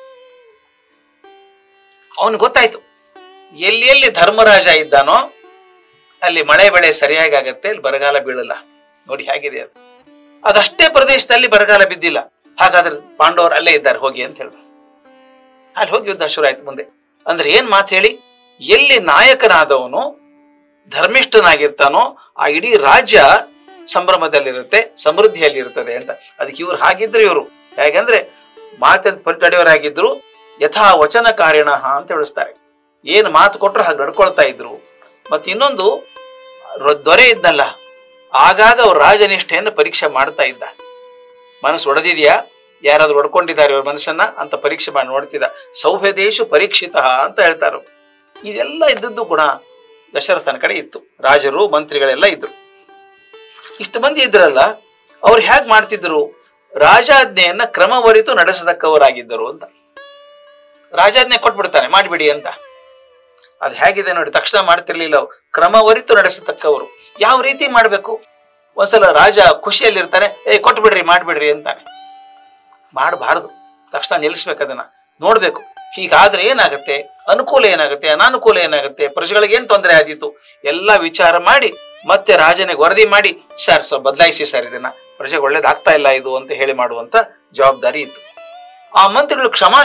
ಅವನು ಗೊತ್ತಾಯ್ತು, ಎಲ್ಲಿ ಧರ್ಮರಾಜ ಇದ್ದಾನೋ ಅಲ್ಲಿ ಮಳೆ ಬೆಳೆ ಸರಿಯಾಗಿ ಆಗತ್ತೆ, ಅಲ್ಲಿ ಬರಗಾಲ ಬೀಳಲ್ಲ. ನೋಡಿ ಹೇಗಿದೆ ಅದು. ಅದಷ್ಟೇ ಪ್ರದೇಶದಲ್ಲಿ ಬರಗಾಲ ಬಿದ್ದಿಲ್ಲ, ಹಾಗಾದ್ರೆ ಪಾಂಡವರು ಅಲ್ಲೇ ಇದ್ದಾರೆ ಹೋಗಿ ಅಂತ ಹೇಳಿದ್ರು. ಅಲ್ಲಿ ಹೋಗಿ ಯುದ್ಧ ಶುರು ಆಯ್ತು ಮುಂದೆ. ಅಂದ್ರೆ ಏನ್ ಮಾತು ಹೇಳಿ, ಎಲ್ಲಿ ನಾಯಕನಾದವನು ಧರ್ಮಿಷ್ಠನಾಗಿರ್ತಾನೋ ಆ ಇಡೀ ರಾಜ್ಯ ಸಂಭ್ರಮದಲ್ಲಿರುತ್ತೆ, ಸಮೃದ್ಧಿಯಲ್ಲಿರ್ತದೆ ಅಂತ. ಅದಕ್ಕೆ ಇವ್ರು ಹಾಗಿದ್ರು. ಇವರು ಹೇಗಂದ್ರೆ ಮಾತಂತ ಪಟ್ಟಡೆಯವರಾಗಿದ್ರು, ಯಥಾ ವಚನ ಕಾರಿಣ ಅಂತ ತಿಳಿಸ್ತಾರೆ. ಏನ್ ಮಾತು ಕೊಟ್ರು ಹಾಗೆ ನಡ್ಕೊಳ್ತಾ ಇದ್ರು. ಮತ್ತೆ ಇನ್ನೊಂದು, ದೊರೆ ಇದ್ನಲ್ಲ, ಆಗಾಗ ಅವ್ರ ರಾಜನಿಷ್ಠೆಯನ್ನು ಪರೀಕ್ಷೆ ಮಾಡ್ತಾ ಇದ್ದ. ಮನಸ್ಸು ಒಡೆದಿದ್ಯಾ, ಯಾರಾದ್ರೂ ಒಡ್ಕೊಂಡಿದ್ದಾರೆ ಅವ್ರ ಮನಸ್ಸನ್ನ ಅಂತ ಪರೀಕ್ಷೆ ಮಾಡಿ ನೋಡ್ತಿದ್ದ. ಸೌಭ್ಯದೇಶು ಪರೀಕ್ಷಿತ ಅಂತ ಹೇಳ್ತಾರ. ಇದೆಲ್ಲ ಇದ್ದದ್ದು ಗುಣ ದಶರಥನ ಕಡೆ ಇತ್ತು. ರಾಜರು ಮಂತ್ರಿಗಳೆಲ್ಲ ಇದ್ರು. ಇಷ್ಟು ಮಂದಿ ಇದ್ರಲ್ಲ, ಅವ್ರು ಹೇಗ್ ಮಾಡ್ತಿದ್ರು, ರಾಜಾಜ್ಞೆಯನ್ನ ಕ್ರಮವರಿತು ನಡೆಸತಕ್ಕವರಾಗಿದ್ದರು ಅಂತ. ರಾಜಾಜ್ಞೆ ಕೊಟ್ಬಿಡ್ತಾನೆ ಮಾಡ್ಬಿಡಿ ಅಂತ. ಅದು ಹೇಗಿದೆ ನೋಡಿ, ತಕ್ಷಣ ಮಾಡ್ತಿರ್ಲಿಲ್ಲ. ಕ್ರಮವರಿತು ನಡೆಸತಕ್ಕವರು. ಯಾವ ರೀತಿ ಮಾಡ್ಬೇಕು? ಒಂದ್ಸಲ ರಾಜ ಖುಷಿಯಲ್ಲಿರ್ತಾನೆ, ಕೊಟ್ಬಿಡ್ರಿ ಮಾಡ್ಬಿಡ್ರಿ ಅಂತಾನೆ. ಮಾಡಬಾರದು, ತಕ್ಷಣ ನಿಲ್ಲಿಸ್ಬೇಕು, ಅದನ್ನ ನೋಡ್ಬೇಕು. ಹೀಗಾದ್ರೆ ಏನಾಗುತ್ತೆ, ಅನುಕೂಲ ಏನಾಗುತ್ತೆ, ಅನಾನುಕೂಲ ಏನಾಗುತ್ತೆ, ಪ್ರಜೆಗಳಿಗೆ ಏನ್ ತೊಂದರೆ ಆದೀತು ಎಲ್ಲ ವಿಚಾರ ಮಾಡಿ ಮತ್ತೆ ರಾಜನಿಗೆ ವರದಿ ಮಾಡಿ, ಸರ್ ಸ್ವಲ್ಪ ಬದಲಾಯಿಸಿ ಸರ್, ಇದನ್ನ ಪ್ರಜೆಗೆ ಒಳ್ಳೇದಾಗ್ತಾ ಇಲ್ಲ ಇದು ಅಂತ ಹೇಳಿ ಮಾಡುವಂತ ಜವಾಬ್ದಾರಿ ಇತ್ತು. ಆ ಮಂತ್ರಿಗಳು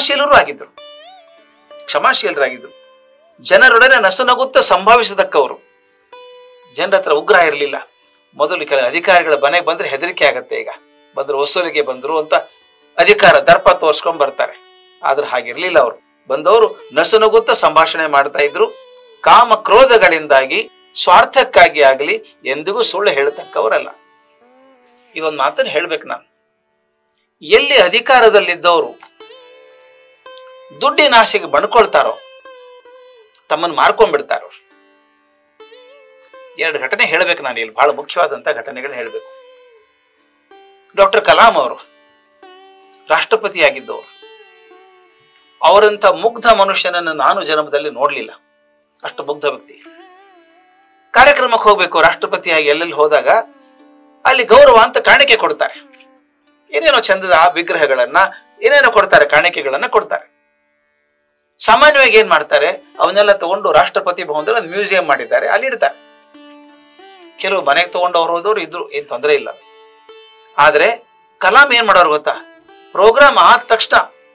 ಕ್ಷಮಾಶೀಲರಾಗಿದ್ರು. ಜನರೊಡನೆ ನಸುನಗುತ್ತ ಸಂಭಾವಿಸತಕ್ಕವರು. ಜನರ ಹತ್ರ ಉಗ್ರ ಇರಲಿಲ್ಲ. ಮೊದಲು ಕೆಲ ಅಧಿಕಾರಿಗಳ ಮನೆಗೆ ಬಂದ್ರೆ ಹೆದರಿಕೆ ಆಗತ್ತೆ. ಈಗ ಬಂದ್ರು, ವಸೂಲಿಗೆ ಬಂದ್ರು ಅಂತ ಅಧಿಕಾರ ದರ್ಪ ತೋರ್ಸ್ಕೊಂಡ್ ಬರ್ತಾರೆ. ಆದ್ರೆ ಹಾಗಿರ್ಲಿಲ್ಲ. ಅವರು ಬಂದವರು ನಸುನಗುತ್ತ ಸಂಭಾಷಣೆ ಮಾಡ್ತಾ ಇದ್ರು. ಕಾಮ ಕ್ರೋಧಗಳಿಂದಾಗಿ ಸ್ವಾರ್ಥಕ್ಕಾಗಿ ಆಗಲಿ ಎಂದಿಗೂ ಸುಳ್ಳು ಹೇಳತಕ್ಕವರಲ್ಲ. ಇದೊಂದು ಮಾತನ್ನು ಹೇಳ್ಬೇಕು ನಾನು. ಎಲ್ಲಿ ಅಧಿಕಾರದಲ್ಲಿದ್ದವರು ದುಡ್ಡಿನ ಆಸೆಗೆ ಬಣ್ಕೊಳ್ತಾರೋ ತಮ್ಮನ್ನು ಮಾರ್ಕೊಂಡ್ಬಿಡ್ತಾರೋ. ಎರಡು ಘಟನೆ ಹೇಳ್ಬೇಕು ನಾನು ಇಲ್ಲಿ, ಬಹಳ ಮುಖ್ಯವಾದಂತ ಘಟನೆಗಳನ್ನ ಹೇಳ್ಬೇಕು. ಡಾಕ್ಟರ್ ಕಲಾಂ ಅವರು ರಾಷ್ಟ್ರಪತಿಯಾಗಿದ್ದವರು. ಅವರಂತ ಮುಗ್ಧ ಮನುಷ್ಯನನ್ನು ನಾನು ಜನ್ಮದಲ್ಲಿ ನೋಡ್ಲಿಲ್ಲ. ಅಷ್ಟು ಮುಗ್ಧ ವ್ಯಕ್ತಿ. ಕಾರ್ಯಕ್ರಮಕ್ಕೆ ಹೋಗ್ಬೇಕು, ರಾಷ್ಟ್ರಪತಿಯಾಗಿ ಎಲ್ಲೆಲ್ಲಿ ಹೋದಾಗ ಅಲ್ಲಿ ಗೌರವ ಅಂತ ಕಾಣಿಕೆ ಕೊಡ್ತಾರೆ. ಏನೇನೋ ಚಂದದ ವಿಗ್ರಹಗಳನ್ನ ಏನೇನೋ ಕೊಡ್ತಾರೆ, ಕಾಣಿಕೆಗಳನ್ನ ಕೊಡ್ತಾರೆ. ಸಾಮಾನ್ಯವಾಗಿ ಏನ್ ಮಾಡ್ತಾರೆ, ಅವನ್ನೆಲ್ಲ ತಗೊಂಡು ರಾಷ್ಟ್ರಪತಿ ಭವನದಲ್ಲಿ ಒಂದು ಮ್ಯೂಸಿಯಂ ಮಾಡಿದ್ದಾರೆ, ಅಲ್ಲಿ ಇಡ್ತಾರೆ. ಕೆಲವು ಮನೆಗೆ ತಗೊಂಡು ಅವ್ರು ಹೋದವ್ರು ಇದ್ರು, ಏನ್ ತೊಂದರೆ ಇಲ್ಲ. ಆದ್ರೆ ಕಲಾಂ ಏನ್ ಮಾಡೋರು ಗೊತ್ತಾ, ಪ್ರೋಗ್ರಾಮ್ ಆದ ತಕ್ಷಣ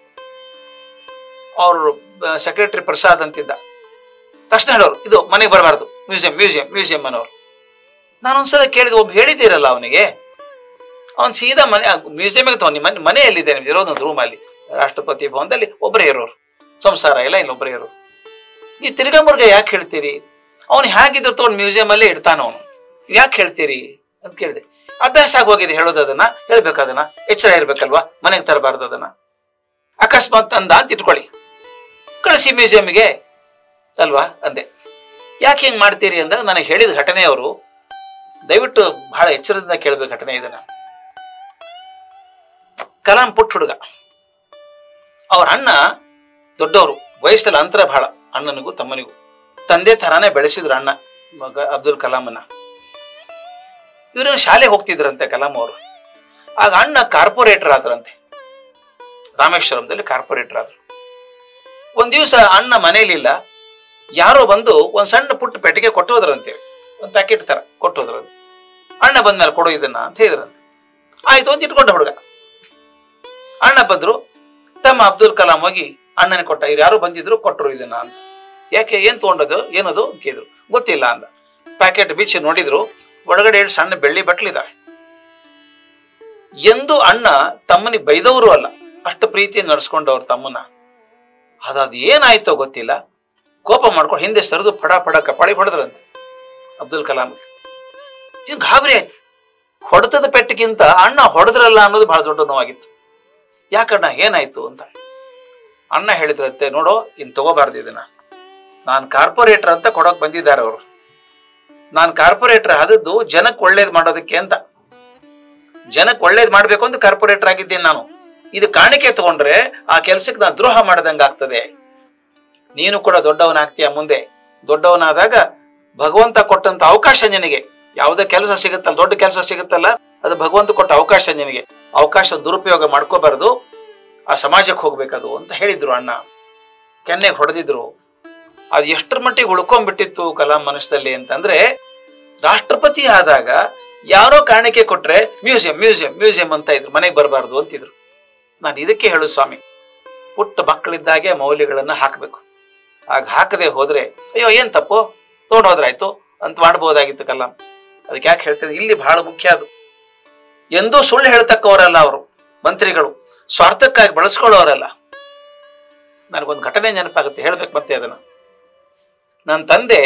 ಅವರು ಸೆಕ್ರೆಟರಿ ಪ್ರಸಾದ್ ಅಂತಿದ್ದ, ತಕ್ಷಣ ಹೇಳೋರು ಇದು ಮನೆಗೆ ಬರಬಾರ್ದು, ಮ್ಯೂಸಿಯಂ ಮ್ಯೂಸಿಯಂ ಮ್ಯೂಸಿಯಂ ಅನ್ನೋರು. ನಾನೊಂದ್ಸಲ ಕೇಳಿದ, ಒಬ್ಬ ಹೇಳಿದ್ದೀರಲ್ಲ ಅವನಿಗೆ, ಅವನ್ ಸೀದಾ ಮ್ಯೂಸಿಯಂಗೆ ತಗೊಂಡು ಮನೆ ಎಲ್ಲಿದೆ ನಿಮ್ದು ಇರೋದೊಂದು ರೂಮ್ ಅಲ್ಲಿ, ರಾಷ್ಟ್ರಪತಿ ಭವನದಲ್ಲಿ ಒಬ್ಬರೇ ಇರೋರು, ಸಂಸಾರ ಇಲ್ಲ ಇನ್ನೊಬ್ಬರೇ ಇರೋರು. ನೀವು ತಿರ್ಗಾಮುರ್ಗ ಯಾಕೆ ಹೇಳ್ತೀರಿ, ಅವನು ಹೇಗಿದ್ರು ತಗೊಂಡು ಮ್ಯೂಸಿಯಂ ಅಲ್ಲೇ ಇಡ್ತಾನ, ಅವನು ಯಾಕೆ ಹೇಳ್ತೀರಿ ಅಂತ ಕೇಳಿದೆ. ಅಭ್ಯಾಸ ಆಗಿ ಹೋಗಿದೆ ಹೇಳೋದು, ಅದನ್ನ ಹೇಳ್ಬೇಕು, ಅದನ್ನ ಎಚ್ಚರ ಇರ್ಬೇಕಲ್ವಾ, ಮನೆಗೆ ತರಬಾರ್ದು ಅದನ್ನ. ಅಕಸ್ಮಾತ್ ಅಂದ ಅಂತ ಇಟ್ಕೊಳ್ಳಿ, ಕಳಿಸಿ ಮ್ಯೂಸಿಯಂಗೆ ಅಲ್ವಾ ಅಂದೆ. ಯಾಕೆ ಹಿಂಗ್ ಮಾಡ್ತೀರಿ ಅಂದಾಗ ನನಗೆ ಹೇಳಿದ ಘಟನೆ, ಅವರು ದಯವಿಟ್ಟು ಬಹಳ ಎಚ್ಚರದಿಂದ ಕೇಳ್ಬೇಕು ಘಟನೆ ಇದನ್ನ. ಕಲಾಂ ಪುಟ್ಟ ಹುಡುಗ, ಅವ್ರ ಅಣ್ಣ ದೊಡ್ಡವರು, ವಯಸ್ಸಲ್ಲಿ ಅಂತರ ಬಹಳ, ಅಣ್ಣನಿಗೂ ತಮ್ಮನಿಗೂ. ತಂದೆ ತರಾನೇ ಬೆಳೆಸಿದ್ರು ಅಣ್ಣ ಮಗ ಅಬ್ದುಲ್ ಕಲಾಂನ. ಇವ್ರ ಶಾಲೆ ಹೋಗ್ತಿದ್ರಂತೆ ಕಲಾಂ ಅವರು. ಆಗ ಅಣ್ಣ ಕಾರ್ಪೊರೇಟರ್ ಆದ್ರಂತೆ, ರಾಮೇಶ್ವರಂದಲ್ಲಿ ಕಾರ್ಪೊರೇಟರ್ ಆದ್ರು. ಒಂದ್ ದಿವಸ ಅಣ್ಣ ಮನೇಲಿಲ್ಲ, ಯಾರೋ ಬಂದು ಒಂದ್ ಸಣ್ಣ ಪುಟ್ಟ ಪೆಟ್ಟಿಗೆ ಕೊಟ್ಟು ಹೋದ್ರಂತೆ, ಒಂದ್ ಪ್ಯಾಕೆಟ್ ತರ ಕೊಟ್ಟು ಹೋದ್ರಂತೆ. ಅಣ್ಣ ಬಂದ್ಮೇಲೆ ಕೊಡು ಇದನ್ನ ಅಂತ ಹೇಳಿದ್ರಂತೆ. ಆಯ್ತು ಅಂತ ಇಟ್ಕೊಂಡ ಹುಡುಗ. ಅಣ್ಣ ಬಂದ್ರು, ತಮ್ಮ ಅಬ್ದುಲ್ ಕಲಾಂ ಹೋಗಿ ಅಣ್ಣನಿಗೆ ಕೊಟ್ಟ, ಇವ್ರು ಯಾರು ಬಂದಿದ್ರು ಕೊಟ್ಟರು ಇದನ್ನ ಅಂತ. ಯಾಕೆ, ಏನ್ ತಗೊಂಡದು, ಏನದು ಅಂತ ಕೇಳಿದ್ರು. ಗೊತ್ತಿಲ್ಲ ಅಂದ. ಪ್ಯಾಕೆಟ್ ಬಿಚ್ಚಿ ನೋಡಿದ್ರು, ಒಳಗಡೆ 2 ಸಣ್ಣ ಬೆಳ್ಳಿ ಬಟ್ಲಿದಾವೆ. ಎಂದು ಅಣ್ಣ ತಮ್ಮನಿಗೆ ಬೈದವರು ಅಲ್ಲ, ಅಷ್ಟು ಪ್ರೀತಿಯಿಂದ ನಡೆಸ್ಕೊಂಡವ್ರು ತಮ್ಮನ. ಅದಾದ ಏನಾಯ್ತೋ ಗೊತ್ತಿಲ್ಲ, ಕೋಪ ಮಾಡ್ಕೊಂಡು ಹಿಂದೆ ಸರಿದು ಫಡ ಫಡ ಕಪಾಳಿ ಹೊಡೆದ್ರಂತೆ ಅಬ್ದುಲ್ ಕಲಾಂ. ಹಿಂಗ್ ಗಾಬರಿ ಆಯ್ತು. ಹೊಡೆತದ ಪೆಟ್ಟಿಗಿಂತ ಅಣ್ಣ ಹೊಡೆದ್ರಲ್ಲ ಅನ್ನೋದು ಬಹಳ ದೊಡ್ಡ ನೋವಾಗಿತ್ತು. ಯಾಕಣ್ಣ ಏನಾಯ್ತು ಅಂತ. ಅಣ್ಣ ಹೇಳಿದ್ರಂತೆ, ನೋಡೋ ಇನ್ ತಗೋಬಾರ್ದು ಇದನ್ನ, ನಾನ್ ಕಾರ್ಪೊರೇಟರ್ ಅಂತ ಕೊಡೋಕ್ ಬಂದಿದ್ದಾರೆ ಅವರು. ನಾನ್ ಕಾರ್ಪೊರೇಟರ್ ಆದದ್ದು ಜನಕ್ಕೆ ಒಳ್ಳೇದ್ ಮಾಡೋದಕ್ಕೆ ಅಂತ, ಜನಕ್ಕೆ ಒಳ್ಳೇದ್ ಮಾಡ್ಬೇಕು ಅಂತ ಕಾರ್ಪೊರೇಟರ್ ಆಗಿದ್ದೇನೆ ನಾನು. ಇದು ಕಾಣಿಕೆ ತಗೊಂಡ್ರೆ ಆ ಕೆಲ್ಸಕ್ಕೆ ನಾನು ದ್ರೋಹ ಮಾಡದಂಗ ಆಗ್ತದೆ. ನೀನು ಕೂಡ ದೊಡ್ಡವನಾಗ್ತೀಯ ಮುಂದೆ. ದೊಡ್ಡವನಾದಾಗ ಭಗವಂತ ಕೊಟ್ಟಂತ ಅವಕಾಶ ನಿನಗೆ, ಯಾವುದೇ ಕೆಲಸ ಸಿಗುತ್ತಲ್ಲ, ದೊಡ್ಡ ಕೆಲಸ ಸಿಗುತ್ತಲ್ಲ, ಅದು ಭಗವಂತ ಕೊಟ್ಟ ಅವಕಾಶ ನಿನಗೆ. ಅವಕಾಶ ದುರುಪಯೋಗ ಮಾಡ್ಕೋಬಾರ್ದು, ಆ ಸಮಾಜಕ್ಕೆ ಹೋಗ್ಬೇಕದು ಅಂತ ಹೇಳಿದ್ರು ಅಣ್ಣ. ಕೆನ್ನೆಗೆ ಹೊಡೆದಿದ್ರು. ಅದು ಎಷ್ಟರ ಮಟ್ಟಿಗೆ ಉಳ್ಕೊಂಡ್ಬಿಟ್ಟಿತ್ತು ಕಲಾಂ ಮನಸ್ಸಲ್ಲಿ ಅಂತಂದ್ರೆ, ರಾಷ್ಟ್ರಪತಿ ಆದಾಗ ಯಾರೋ ಕಾಣಿಕೆ ಕೊಟ್ರೆ ಮ್ಯೂಸಿಯಂ ಮ್ಯೂಸಿಯಂ ಮ್ಯೂಸಿಯಂ ಅಂತ ಇದ್ರು, ಮನೆಗೆ ಬರಬಾರ್ದು ಅಂತಿದ್ರು. ನಾನು ಇದಕ್ಕೆ ಹೇಳು ಸ್ವಾಮಿ, ಪುಟ್ಟ ಮಕ್ಕಳಿದ್ದಾಗೆ ಮೌಲ್ಯಗಳನ್ನ ಹಾಕ್ಬೇಕು. ಆಗ ಹಾಕದೆ ಹೋದ್ರೆ ಅಯ್ಯೋ ಏನ್ ತಪ್ಪು, ತಗೊಂಡು ಹೋದ್ರಾಯ್ತು ಅಂತ ಮಾಡ್ಬೋದಾಗಿತ್ತು ಕಲಾಂ. ಅದಕ್ಕೆ ಯಾಕೆ ಹೇಳ್ತೇನೆ, ಇಲ್ಲಿ ಬಹಳ ಮುಖ್ಯ ಅದು. ಎಂದೂ ಸುಳ್ಳು ಹೇಳ್ತಕ್ಕವರಲ್ಲ ಅವರು ಮಂತ್ರಿಗಳು, ಸ್ವಾರ್ಥಕ್ಕಾಗಿ ಬಳಸ್ಕೊಳ್ಳೋರಲ್ಲ. ನನಗೊಂದು ಘಟನೆ ನೆನಪಾಗುತ್ತೆ, ಹೇಳ್ಬೇಕು ಮತ್ತೆ ಅದನ್ನ. ನನ್ನ ತಂದೆ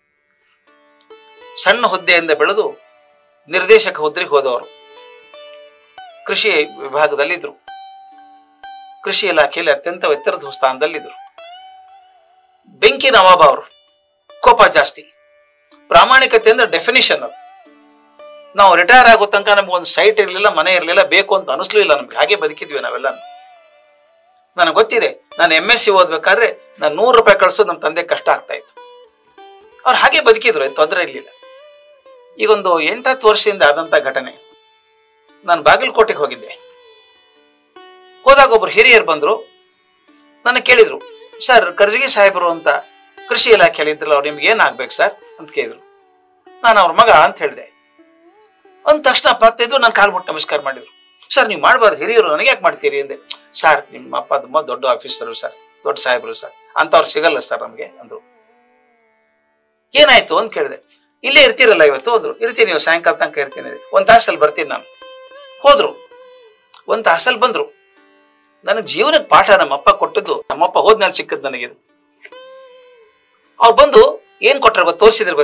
ಸಣ್ಣ ಹುದ್ದೆಯಿಂದ ಬೆಳೆದು ನಿರ್ದೇಶಕ ಹುದ್ದೆಗೆ ಹೋದವರು. ಕೃಷಿ ವಿಭಾಗದಲ್ಲಿದ್ರು, ಕೃಷಿ ಇಲಾಖೆಯಲ್ಲಿ ಅತ್ಯಂತ ಎತ್ತರದ ಸ್ಥಾನದಲ್ಲಿದ್ರು. ಬೆಂಕಿ ನವಾಬ ಅವರು, ಕೋಪ ಜಾಸ್ತಿ, ಪ್ರಾಮಾಣಿಕತೆ ಅಂದ್ರೆ ಡೆಫಿನಿಷನ್. ನಾವು ರಿಟೈರ್ ಆಗೋ ತನಕ ನಮ್ಗೆ ಒಂದು ಸೈಟ್ ಇರ್ಲಿಲ್ಲ, ಮನೆ ಇರ್ಲಿಲ್ಲ, ಬೇಕು ಅಂತ ಅನಿಸ್ಲಿಲ್ಲ ನಮ್ಗೆ, ಹಾಗೆ ಬದುಕಿದ್ವಿ ನಾವೆಲ್ಲ. ನನಗೆ ಗೊತ್ತಿದೆ, ನಾನು MSc ಓದ್ಬೇಕಾದ್ರೆ ನಾನು 100 ರೂಪಾಯಿ ಕಳ್ಸೋದು ನಮ್ಮ ತಂದೆ ಕಷ್ಟ ಆಗ್ತಾ ಇತ್ತು. ಅವ್ರು ಹಾಗೆ ಬದುಕಿದ್ರು, ತೊಂದರೆ ಇರ್ಲಿಲ್ಲ. ಈಗೊಂದು 8-10 ವರ್ಷದಿಂದ ಆದಂತ ಘಟನೆ. ನಾನು ಬಾಗಲಕೋಟೆಗೆ ಹೋಗಿದ್ದೆ. ಹೋದಾಗ ಒಬ್ರು ಹಿರಿಯರು ಬಂದ್ರು, ನನ್ನ ಕೇಳಿದ್ರು, ಸರ್ ಕರ್ಜಗಿ ಸಾಹೇಬರು ಅಂತ ಕೃಷಿ ಇಲಾಖೆಯಲ್ಲಿ ಇದ್ರಲ್ಲ, ಅವ್ರು ನಿಮ್ಗೆ ಏನಾಗ್ಬೇಕು ಸರ್ ಅಂತ ಕೇಳಿದ್ರು. ನಾನು ಅವ್ರ ಮಗ ಅಂತ ಹೇಳಿದೆ. ಅಂದ ತಕ್ಷಣ ಇದ್ದು ನನ್ನ ಕಾಲ್ ಮುಟ್ಟು ನಮಸ್ಕಾರ ಮಾಡಿದ್ರು. ಸರ್ ನೀವು ಮಾಡ್ಬಾರ್ದು, ಹಿರಿಯರು, ನನಗೆ ಯಾಕೆ ಮಾಡ್ತೀರಿ ಅಂದೆ. ಸರ್ ನಿಮ್ಮ ಅಪ್ಪ ತುಂಬಾ ದೊಡ್ಡ ಆಫೀಸರು ಸರ್, ದೊಡ್ಡ ಸಾಹೇಬರು ಸರ್, ಅಂತವ್ರು ಸಿಗಲ್ಲ ಸರ್ ನಮ್ಗೆ ಅಂದ್ರು. ಏನಾಯ್ತು ಅಂತ ಕೇಳಿದೆ. ಇಲ್ಲೇ ಇರ್ತೀರಲ್ಲ ಇವತ್ತು ಅಂದ್ರು. ಇರ್ತೀನಿ, ನೀವು ಸಾಯಂಕಾಲ ತನಕ ಇರ್ತೀನಿ, 1 ತಾಸಲ್ಲಿ ಬರ್ತೀನಿ ನಾನು. ಹೋದ್ರು, 1 ತಾಸಲ್ಲಿ ಬಂದ್ರು. ನನಗೆ ಜೀವನಕ್ಕೆ ಪಾಠ ನಮ್ಮಪ್ಪ ಕೊಟ್ಟದ್ದು, ನಮ್ಮಪ್ಪ ಹೋದ್ಮೇಲೆ ಸಿಕ್ಕದ್ದು ನನಗಿದು. ಅವ್ರು ಬಂದು ಏನ್ ಕೊಟ್ರ ಗೊತ್ತ, ತೋರಿಸಿದ್ರು ಗೊತ್ತಾ,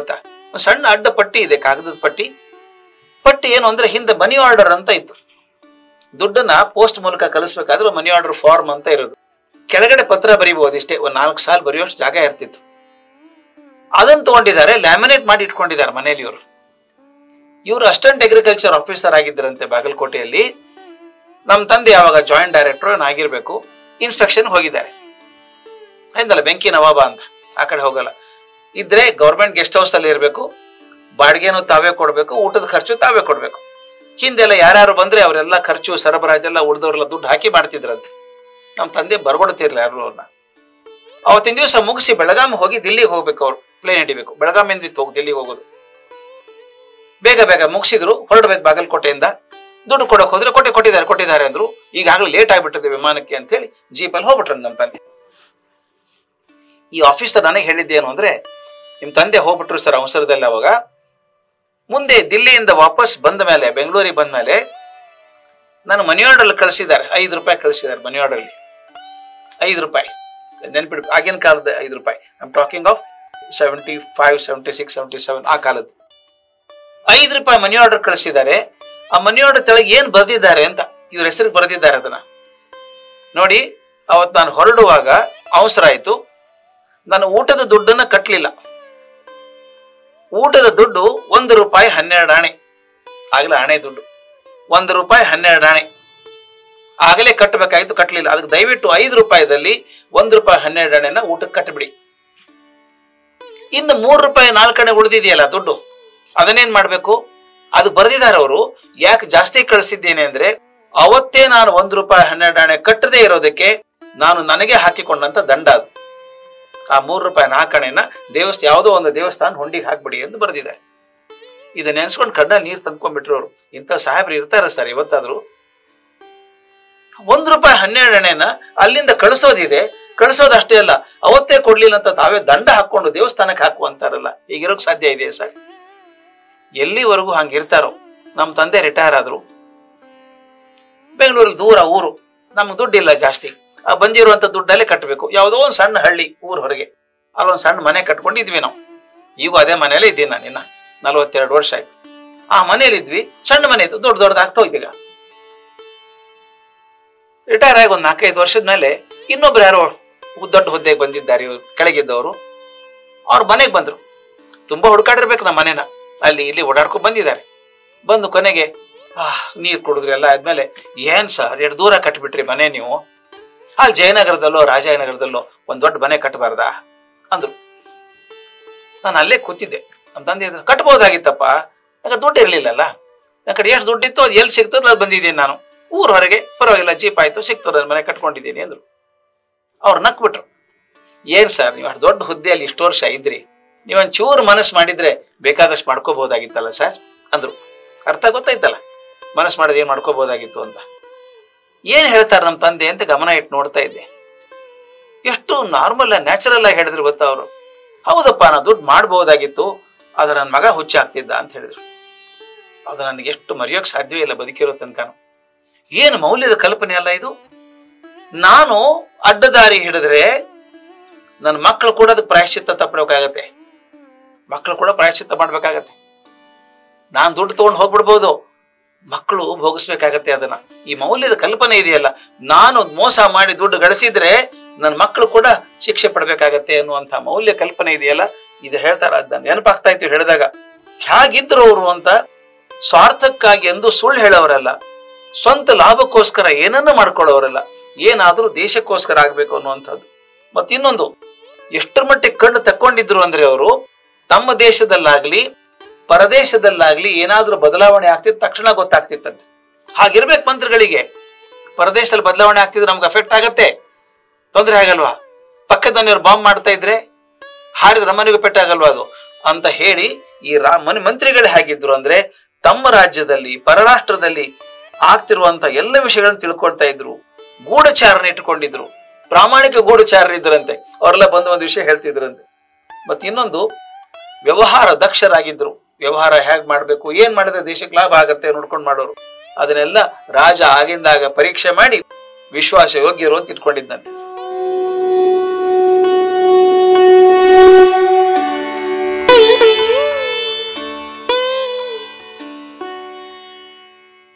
ಒಂದು ಸಣ್ಣ ಅಡ್ಡ ಪಟ್ಟಿ ಇದೆ, ಕಾಗದದ ಪಟ್ಟಿ. ಪಟ್ಟಿ ಏನು ಅಂದ್ರೆ ಹಿಂದೆ ಮನಿ ಆರ್ಡರ್ ಅಂತ ಇತ್ತು. ದುಡ್ಡನ್ನ ಪೋಸ್ಟ್ ಮೂಲಕ ಕಳಿಸ್ಬೇಕಾದ್ರೆ ಮನಿ ಆರ್ಡರ್ ಫಾರ್ಮ್ ಅಂತ ಇರೋದು. ಕೆಳಗಡೆ ಪತ್ರ ಬರೀಬಹುದು, ಇಷ್ಟೇ ಒಂದ್ 4 ಸಾಲು ಬರೆಯುವಷ್ಟು ಜಾಗ ಇರ್ತಿತ್ತು. ಅದನ್ನ ತಗೊಂಡಿದ್ದಾರೆ, ಲ್ಯಾಮಿನೇಟ್ ಮಾಡಿ ಇಟ್ಕೊಂಡಿದ್ದಾರೆ ಮನೆಯಲ್ಲಿ. ಇವರು ಅಸಿಸ್ಟೆಂಟ್ ಅಗ್ರಿಕಲ್ಚರ್ ಆಫೀಸರ್ ಆಗಿದ್ದರಂತೆ ಬಾಗಲಕೋಟೆಯಲ್ಲಿ. ನಮ್ಮ ತಂದೆ ಯಾವಾಗ ಜಾಯಿಂಟ್ ಡೈರೆಕ್ಟರ್ ಆಗಿರ್ಬೇಕು. ಇನ್ಸ್ಪೆಕ್ಷನ್ ಹೋಗಿದ್ದಾರೆ. ಆಯ್ತಲ್ಲ, ಬೆಂಕಿ ನವಾಬ ಅಂತ ಆ ಕಡೆ ಹೋಗಲ್ಲ. ಇದ್ರೆ ಗೌರ್ಮೆಂಟ್ ಗೆಸ್ಟ್ ಹೌಸ್ ಅಲ್ಲಿ ಇರಬೇಕು, ಬಾಡಿಗೆನೂ ತಾವೇ ಕೊಡ್ಬೇಕು, ಊಟದ ಖರ್ಚು ತಾವೇ ಕೊಡ್ಬೇಕು. ಹಿಂದೆಲ್ಲ ಯಾರ್ಯಾರು ಬಂದ್ರೆ ಅವರೆಲ್ಲ ಖರ್ಚು ಸರಬರಾಜೆಲ್ಲ ಉಳಿದವ್ರೆಲ್ಲ ದುಡ್ಡು ಹಾಕಿ ಮಾಡ್ತಿದ್ರಂತೆ. ನಮ್ಮ ತಂದೆ ಬರ್ಕೊಡ್ತಿರ್ಲಿಲ್ಲ ಯಾರು ಅವ್ರನ್ನ. ಅವತ್ತಿನ ದಿವಸ ಮುಗಿಸಿ ಬೆಳಗಾಂ ಹೋಗಿ ದಿಲ್ಲಿಗೆ ಹೋಗ್ಬೇಕು. ಅವ್ರು ಪ್ಲೇನ್ ಹಿಡಿಬೇಕು, ಬೆಳಗಾಮಿಂದ ದಿಲ್ಲಿಗೆ ಹೋಗೋದು. ಬೇಗ ಬೇಗ ಮುಗಿಸಿದ್ರು, ಹೊರಡ್ಬೇಕು ಬಾಗಲಕೋಟೆಯಿಂದ. ದುಡ್ಡು ಕೊಡಕ್ ಹೋದ್ರೆ ಕೊಟ್ಟಿದ್ದಾರೆ ಅಂದ್ರು. ಈಗಾಗಲೇ ಲೇಟ್ ಆಗ್ಬಿಟ್ಟಿದೆ ವಿಮಾನಕ್ಕೆ ಅಂತ ಹೇಳಿ ಜೀಪಲ್ಲಿ ಹೋಗ್ಬಿಟ್ರು ನಮ್ಮ ತಂದೆ. ಈ ಆಫೀಸರ್ ನನಗೆ ಹೇಳಿದ್ದೇನು ಅಂದ್ರೆ, ನಿಮ್ ತಂದೆ ಹೋಗ್ಬಿಟ್ರು ಸರ್ ಅವಸರದಲ್ಲಿ. ಅವಾಗ ಮುಂದೆ ದಿಲ್ಲಿಯಿಂದ ವಾಪಸ್ ಬಂದ ಮೇಲೆ, ಬೆಂಗಳೂರಿಗೆ ಬಂದ ಮೇಲೆ ನಾನು ಮನಿ ಆರ್ಡರ್ ಕಳಿಸಿದ್ದಾರೆ. 5 ರೂಪಾಯಿ ಕಳಿಸಿದ್ದಾರೆ ಮನಿ ಆರ್ಡರ್. 5 ರೂಪಾಯಿ ನೆನ್ಪಿಡ್, ಆಗಿನ ಕಾಲದ 5 ರೂಪಾಯಿ. ಐ ಆಮ್ ಟಾಕಿಂಗ್ ಆಫ್ 75, 76, 77 ಆ ಕಾಲದ್ದು. 5 ರೂಪಾಯಿ ಮನಿ ಆರ್ಡರ್ ಕಳಿಸಿದ್ದಾರೆ. ಆ ಮನಿ ಆರ್ಡರ್ ತೆಳಗೆ ಏನ್ ಬರೆದಿದ್ದಾರೆ ಅಂತ ಇವ್ರ ಹೆಸರಿಗೆ ಬರೆದಿದ್ದಾರೆ. ಅದನ್ನ ನೋಡಿ, ಅವತ್ ನಾನು ಹೊರಡುವಾಗ ಅವಸರ ಆಯ್ತು. ನಾನು ಊಟದ ದುಡ್ಡನ್ನ ಕಟ್ಟಲಿಲ್ಲ. ಊಟದ ದುಡ್ಡು 1 ರೂಪಾಯಿ 12 ಆಣೆ. ಆಗ್ಲೇ ಆಣೆ ದುಡ್ಡು 1 ರೂಪಾಯಿ 12 ಆಣೆ ಆಗಲೇ ಕಟ್ಟಬೇಕಾಯ್ತು, ಕಟ್ಟಲಿಲ್ಲ. ಅದಕ್ಕೆ ದಯವಿಟ್ಟು 5 ರೂಪಾಯಿದಲ್ಲಿ 1 ರೂಪಾಯಿ 12 ಆಣೆನ ಊಟಕ್ಕೆ ಕಟ್ಟಬಿಡಿ. ಇನ್ನು 3 ರೂಪಾಯಿ 4 ಆಣೆ ಉಳಿದಿದೆಯಲ್ಲ ದುಡ್ಡು, ಅದನ್ನೇನ್ ಮಾಡ್ಬೇಕು? ಅದು ಬರೆದಿದ್ದಾರೆ ಅವರು. ಯಾಕೆ ಜಾಸ್ತಿ ಕಳಿಸಿದ್ದೇನೆ ಅಂದ್ರೆ, ಅವತ್ತೇ ನಾನು 1 ರೂಪಾಯಿ 12 ಆಣೆ ಕಟ್ಟದೇ ಇರೋದಕ್ಕೆ ನಾನು ನನಗೆ ಹಾಕಿಕೊಂಡಂತ ದಂಡ ಅದು. ಆ 3 ರೂಪಾಯಿ 4 ಆಣೆನ ಯಾವುದೋ ಒಂದು ದೇವಸ್ಥಾನ ಹುಂಡಿಗೆ ಹಾಕ್ಬಿಡಿ ಎಂದು ಬರೆದಿದ್ದಾರೆ. ಇದನ್ನ ನೆನ್ಸ್ಕೊಂಡು ಕಣ್ಣ ನೀರು ತಂದ್ಕೊಂಡ್ಬಿಟ್ರು ಅವರು. ಇಂಥ ಸಾಹೇಬ್ರು ಇರ್ತಾರ ಸರ್ ಇವತ್ತಾದ್ರು? 1 ರೂಪಾಯಿ 12 ಆಣೆನ ಅಲ್ಲಿಂದ ಕಳಿಸೋದಿದೆ. ಕಳಿಸೋದಷ್ಟೇ ಅಲ್ಲ, ಅವತ್ತೇ ಕೊಡ್ಲಿಲ್ಲ ಅಂತ ತಾವೇ ದಂಡ ಹಾಕೊಂಡು ದೇವಸ್ಥಾನಕ್ಕೆ ಹಾಕುವಂತಾರಲ್ಲ. ಈಗಿರೋಕ್ ಸಾಧ್ಯ ಇದೆಯಾ ಸರ್? ಎಲ್ಲಿವರೆಗೂ ಹಂಗಿರ್ತಾರೋ. ನಮ್ಮ ತಂದೆ ರಿಟೈರ್ ಆದ್ರು. ಬೆಂಗಳೂರಲ್ಲಿ ದೂರ ಊರು, ನಮ್ಗೆ ದುಡ್ಡಿಲ್ಲ ಜಾಸ್ತಿ. ಆ ಬಂದಿರುವಂತ ದುಡ್ಡಲ್ಲೇ ಕಟ್ಟಬೇಕು. ಯಾವುದೋ ಒಂದು ಸಣ್ಣ ಹಳ್ಳಿ ಊರ್ ಹೊರಗೆ, ಅಲ್ಲೊಂದು ಸಣ್ಣ ಮನೆ ಕಟ್ಕೊಂಡಿದ್ವಿ ನಾವು. ಈಗ ಅದೇ ಮನೇಲಿ ಇದ್ದೀನಿ ನಾನು. ಇನ್ನ 42 ವರ್ಷ ಆಯ್ತು. ಆ ಮನೇಲಿ ಇದ್ವಿ, ಸಣ್ಣ ಮನೆ ಇತ್ತು, ದೊಡ್ಡದಾಗ್ತಾ ಹೋಯ್ತೀಗ. ರಿಟೈರ್ ಆಗಿ ಒಂದು 4-5 ವರ್ಷದ ಮೇಲೆ ಇನ್ನೊಬ್ರು ಯಾರೋ ದೊಡ್ಡ ಹುದ್ದೆಗೆ ಬಂದಿದ್ದಾರೆ, ಇವ್ರು ಕೆಳಗಿದ್ದವರು. ಅವ್ರ ಮನೆಗೆ ಬಂದ್ರು. ತುಂಬಾ ಹುಡುಕಾಡಿರ್ಬೇಕು ನಮ್ಮ ಮನೇನ. ಅಲ್ಲಿ ಇಲ್ಲಿ ಓಡಾಡ್ಕೊಂಡು ಬಂದಿದ್ದಾರೆ. ಬಂದು ಕೊನೆಗೆ ನೀರ್ ಕುಡಿದ್ರಿ ಎಲ್ಲ ಆದ್ಮೇಲೆ, ಏನ್ ಸರ್ ಎಷ್ಟು ದೂರ ಕಟ್ಬಿಟ್ರಿ ಮನೆ ನೀವು? ಅಲ್ಲಿ ಜಯನಗರದಲ್ಲೋ ರಾಜನಗರದಲ್ಲೋ ಒಂದ್ ದೊಡ್ಡ ಮನೆ ಕಟ್ಟಬಾರ್ದಾ ಅಂದ್ರು. ನಾನು ಅಲ್ಲೇ ಕೂತಿದ್ದೆ. ನಮ್ಮ ತಂದೆ ಇದ್ರು, ಕಟ್ಬೋದಾಗಿತ್ತಪ್ಪ, ಯಾಕಂದ್ರೆ ದುಡ್ಡು ಇರ್ಲಿಲ್ಲಲ್ಲ. ನನ್ನ ಕಡೆ ಎಷ್ಟು ದುಡ್ಡಿತ್ತು ಅದು ಎಲ್ಲಿ ಸಿಗ್ತದ ಅದು ಬಂದಿದ್ದೀನಿ ನಾನು. ಊರ್ ಹೊರಗೆ ಪರವಾಗಿಲ್ಲ, ಜೀಪ್ ಆಯ್ತು, ಸಿಕ್ತು, ನನ್ನ ಮನೆ ಕಟ್ಕೊಂಡಿದ್ದೀನಿ ಅಂದ್ರು. ಅವ್ರು ನಕ್ಬಿಟ್ರು. ಏನ್ ಸರ್ ನೀವು ಅಷ್ಟು ದೊಡ್ಡ ಹುದ್ದೆಯಲ್ಲಿ ಇಷ್ಟು ವರ್ಷ ಇದ್ರಿ, ನೀವೊಂದ್ ಚೂರು ಮನಸ್ಸು ಮಾಡಿದ್ರೆ ಬೇಕಾದಷ್ಟು ಮಾಡ್ಕೋಬಹುದಾಗಿತ್ತಲ್ಲ ಸರ್ ಅಂದ್ರು. ಅರ್ಥ ಗೊತ್ತಾಯ್ತಲ್ಲ ಮನಸ್ಸು ಮಾಡೋದು ಏನ್ ಮಾಡ್ಕೋಬಹುದಾಗಿತ್ತು ಅಂತ. ಏನ್ ಹೇಳ್ತಾರೆ ನಮ್ಮ ತಂದೆ ಅಂತ ಗಮನ ಇಟ್ಟು ನೋಡ್ತಾ ಇದ್ದೆ. ಎಷ್ಟು ನಾರ್ಮಲ್ ನ್ಯಾಚುರಲ್ ಆಗಿ ಹೇಳಿದ್ರು ಗೊತ್ತಾ ಅವರು. ಹೌದಪ್ಪ, ನಾ ದುಡ್ಡು ಮಾಡಬಹುದಾಗಿತ್ತು, ಆದ್ರೆ ನನ್ನ ಮಗ ಹುಚ್ಚ ಆಗ್ತಿದ್ದ ಅಂತ ಹೇಳಿದ್ರು. ಅದು ನನಗೆ ಎಷ್ಟು ಮರೆಯೋಕ್ ಸಾಧ್ಯವೇ ಇಲ್ಲ ಬದುಕಿರೋ ತನಕ. ಏನು ಮೌಲ್ಯದ ಕಲ್ಪನೆ ಅಲ್ಲ ಇದು. ನಾನು ಅಡ್ಡದಾರಿ ಹಿಡಿದ್ರೆ ನನ್ನ ಮಕ್ಕಳು ಕೂಡ ಅದಕ್ಕೆ ಪ್ರಾಯಶ್ಚಿತ್ತ ತಪ್ಪಬೇಕಾಗತ್ತೆ. ಮಕ್ಕಳು ಕೂಡ ಪ್ರಾಯಶ್ಚಿತ್ತ ಮಾಡ್ಬೇಕಾಗತ್ತೆ. ನಾನ್ ದುಡ್ಡು ತಗೊಂಡು ಹೋಗ್ಬಿಡ್ಬೋದು, ಮಕ್ಕಳು ಭೋಗಿಸ್ಬೇಕಾಗತ್ತೆ ಅದನ್ನ. ಈ ಮೌಲ್ಯದ ಕಲ್ಪನೆ ಇದೆಯಲ್ಲ, ನಾನು ಮೋಸ ಮಾಡಿ ದುಡ್ಡು ಗಳಿಸಿದ್ರೆ ನನ್ನ ಮಕ್ಕಳು ಕೂಡ ಶಿಕ್ಷೆ ಪಡ್ಬೇಕಾಗತ್ತೆ ಅನ್ನುವಂಥ ಮೌಲ್ಯ ಕಲ್ಪನೆ ಇದೆಯಲ್ಲ, ಇದು ಹೇಳ್ತಾರ. ಅದ್ ನೆನಪಾಗ್ತಾ ಇತ್ತು ಹೇಳಿದಾಗ. ಹೇಗಿದ್ರು ಅವರು ಅಂತ ಸ್ವಾರ್ಥಕ್ಕಾಗಿ ಎಂದು ಸುಳ್ಳು ಹೇಳೋರಲ್ಲ, ಸ್ವಂತ ಲಾಭಕ್ಕೋಸ್ಕರ ಏನನ್ನ ಮಾಡ್ಕೊಳ್ಳೋರಲ್ಲ, ಏನಾದ್ರೂ ದೇಶಕ್ಕೋಸ್ಕರ ಆಗ್ಬೇಕು ಅನ್ನುವಂಥದ್ದು. ಮತ್ ಇನ್ನೊಂದು, ಎಷ್ಟರ ಮಟ್ಟಿಗೆ ಕಣ್ಣು ತಕ್ಕೊಂಡಿದ್ರು ಅಂದ್ರೆ ಅವರು ತಮ್ಮ ದೇಶದಲ್ಲಾಗ್ಲಿ ಪರದೇಶದಲ್ಲಾಗ್ಲಿ ಏನಾದ್ರೂ ಬದಲಾವಣೆ ಆಗ್ತಿತ್ತು ತಕ್ಷಣ ಗೊತ್ತಾಗ್ತಿತ್ತಂತೆ. ಹಾಗಿರ್ಬೇಕು ಮಂತ್ರಿಗಳಿಗೆ. ಪರದೇಶದಲ್ಲಿ ಬದಲಾವಣೆ ಆಗ್ತಿದ್ರೆ ನಮ್ಗೆ ಅಫೆಕ್ಟ್ ಆಗತ್ತೆ, ತೊಂದರೆ ಆಗಲ್ವಾ? ಪಕ್ಕದ ಮನೆಯವ್ರು ಬಾಂಬ್ ಮಾಡ್ತಾ ಇದ್ರೆ ಹಾರಿದ್ರೆ ಮನೆಗೂ ಪೆಟ್ಟಾಗಲ್ವಾ ಅದು ಅಂತ ಹೇಳಿ ಈ ಮಂತ್ರಿಗಳೇ ಹೇಗಿದ್ರು ಅಂದ್ರೆ ತಮ್ಮ ರಾಜ್ಯದಲ್ಲಿ ಪರರಾಷ್ಟ್ರದಲ್ಲಿ ಆಗ್ತಿರುವಂತ ಎಲ್ಲ ವಿಷಯಗಳನ್ನ ತಿಳ್ಕೊಳ್ತಾ ಇದ್ರು. ಗೂಢಚಾರನ ಇಟ್ಕೊಂಡಿದ್ರು, ಪ್ರಾಮಾಣಿಕ ಗೂಢಚಾರರಿದ್ರಂತೆ. ಅವರೆಲ್ಲ ಬಂದು ಒಂದು ವಿಷಯ ಹೇಳ್ತಿದ್ರಂತೆ. ಮತ್ ಇನ್ನೊಂದು, ವ್ಯವಹಾರ ದಕ್ಷರಾಗಿದ್ರು. ವ್ಯವಹಾರ ಹೇಗ್ ಮಾಡ್ಬೇಕು, ಏನ್ ಮಾಡಿದ್ರೆ ದೇಶಕ್ಕೆ ಲಾಭ ಆಗತ್ತೆ ನೋಡ್ಕೊಂಡು ಮಾಡೋರು. ಅದನ್ನೆಲ್ಲ ರಾಜ ಆಗಿಂದಾಗ ಪರೀಕ್ಷೆ ಮಾಡಿ ವಿಶ್ವಾಸ ಯೋಗ್ಯರು ಅಂತ ಇಟ್ಕೊಂಡಿದ್ದಂತೆ.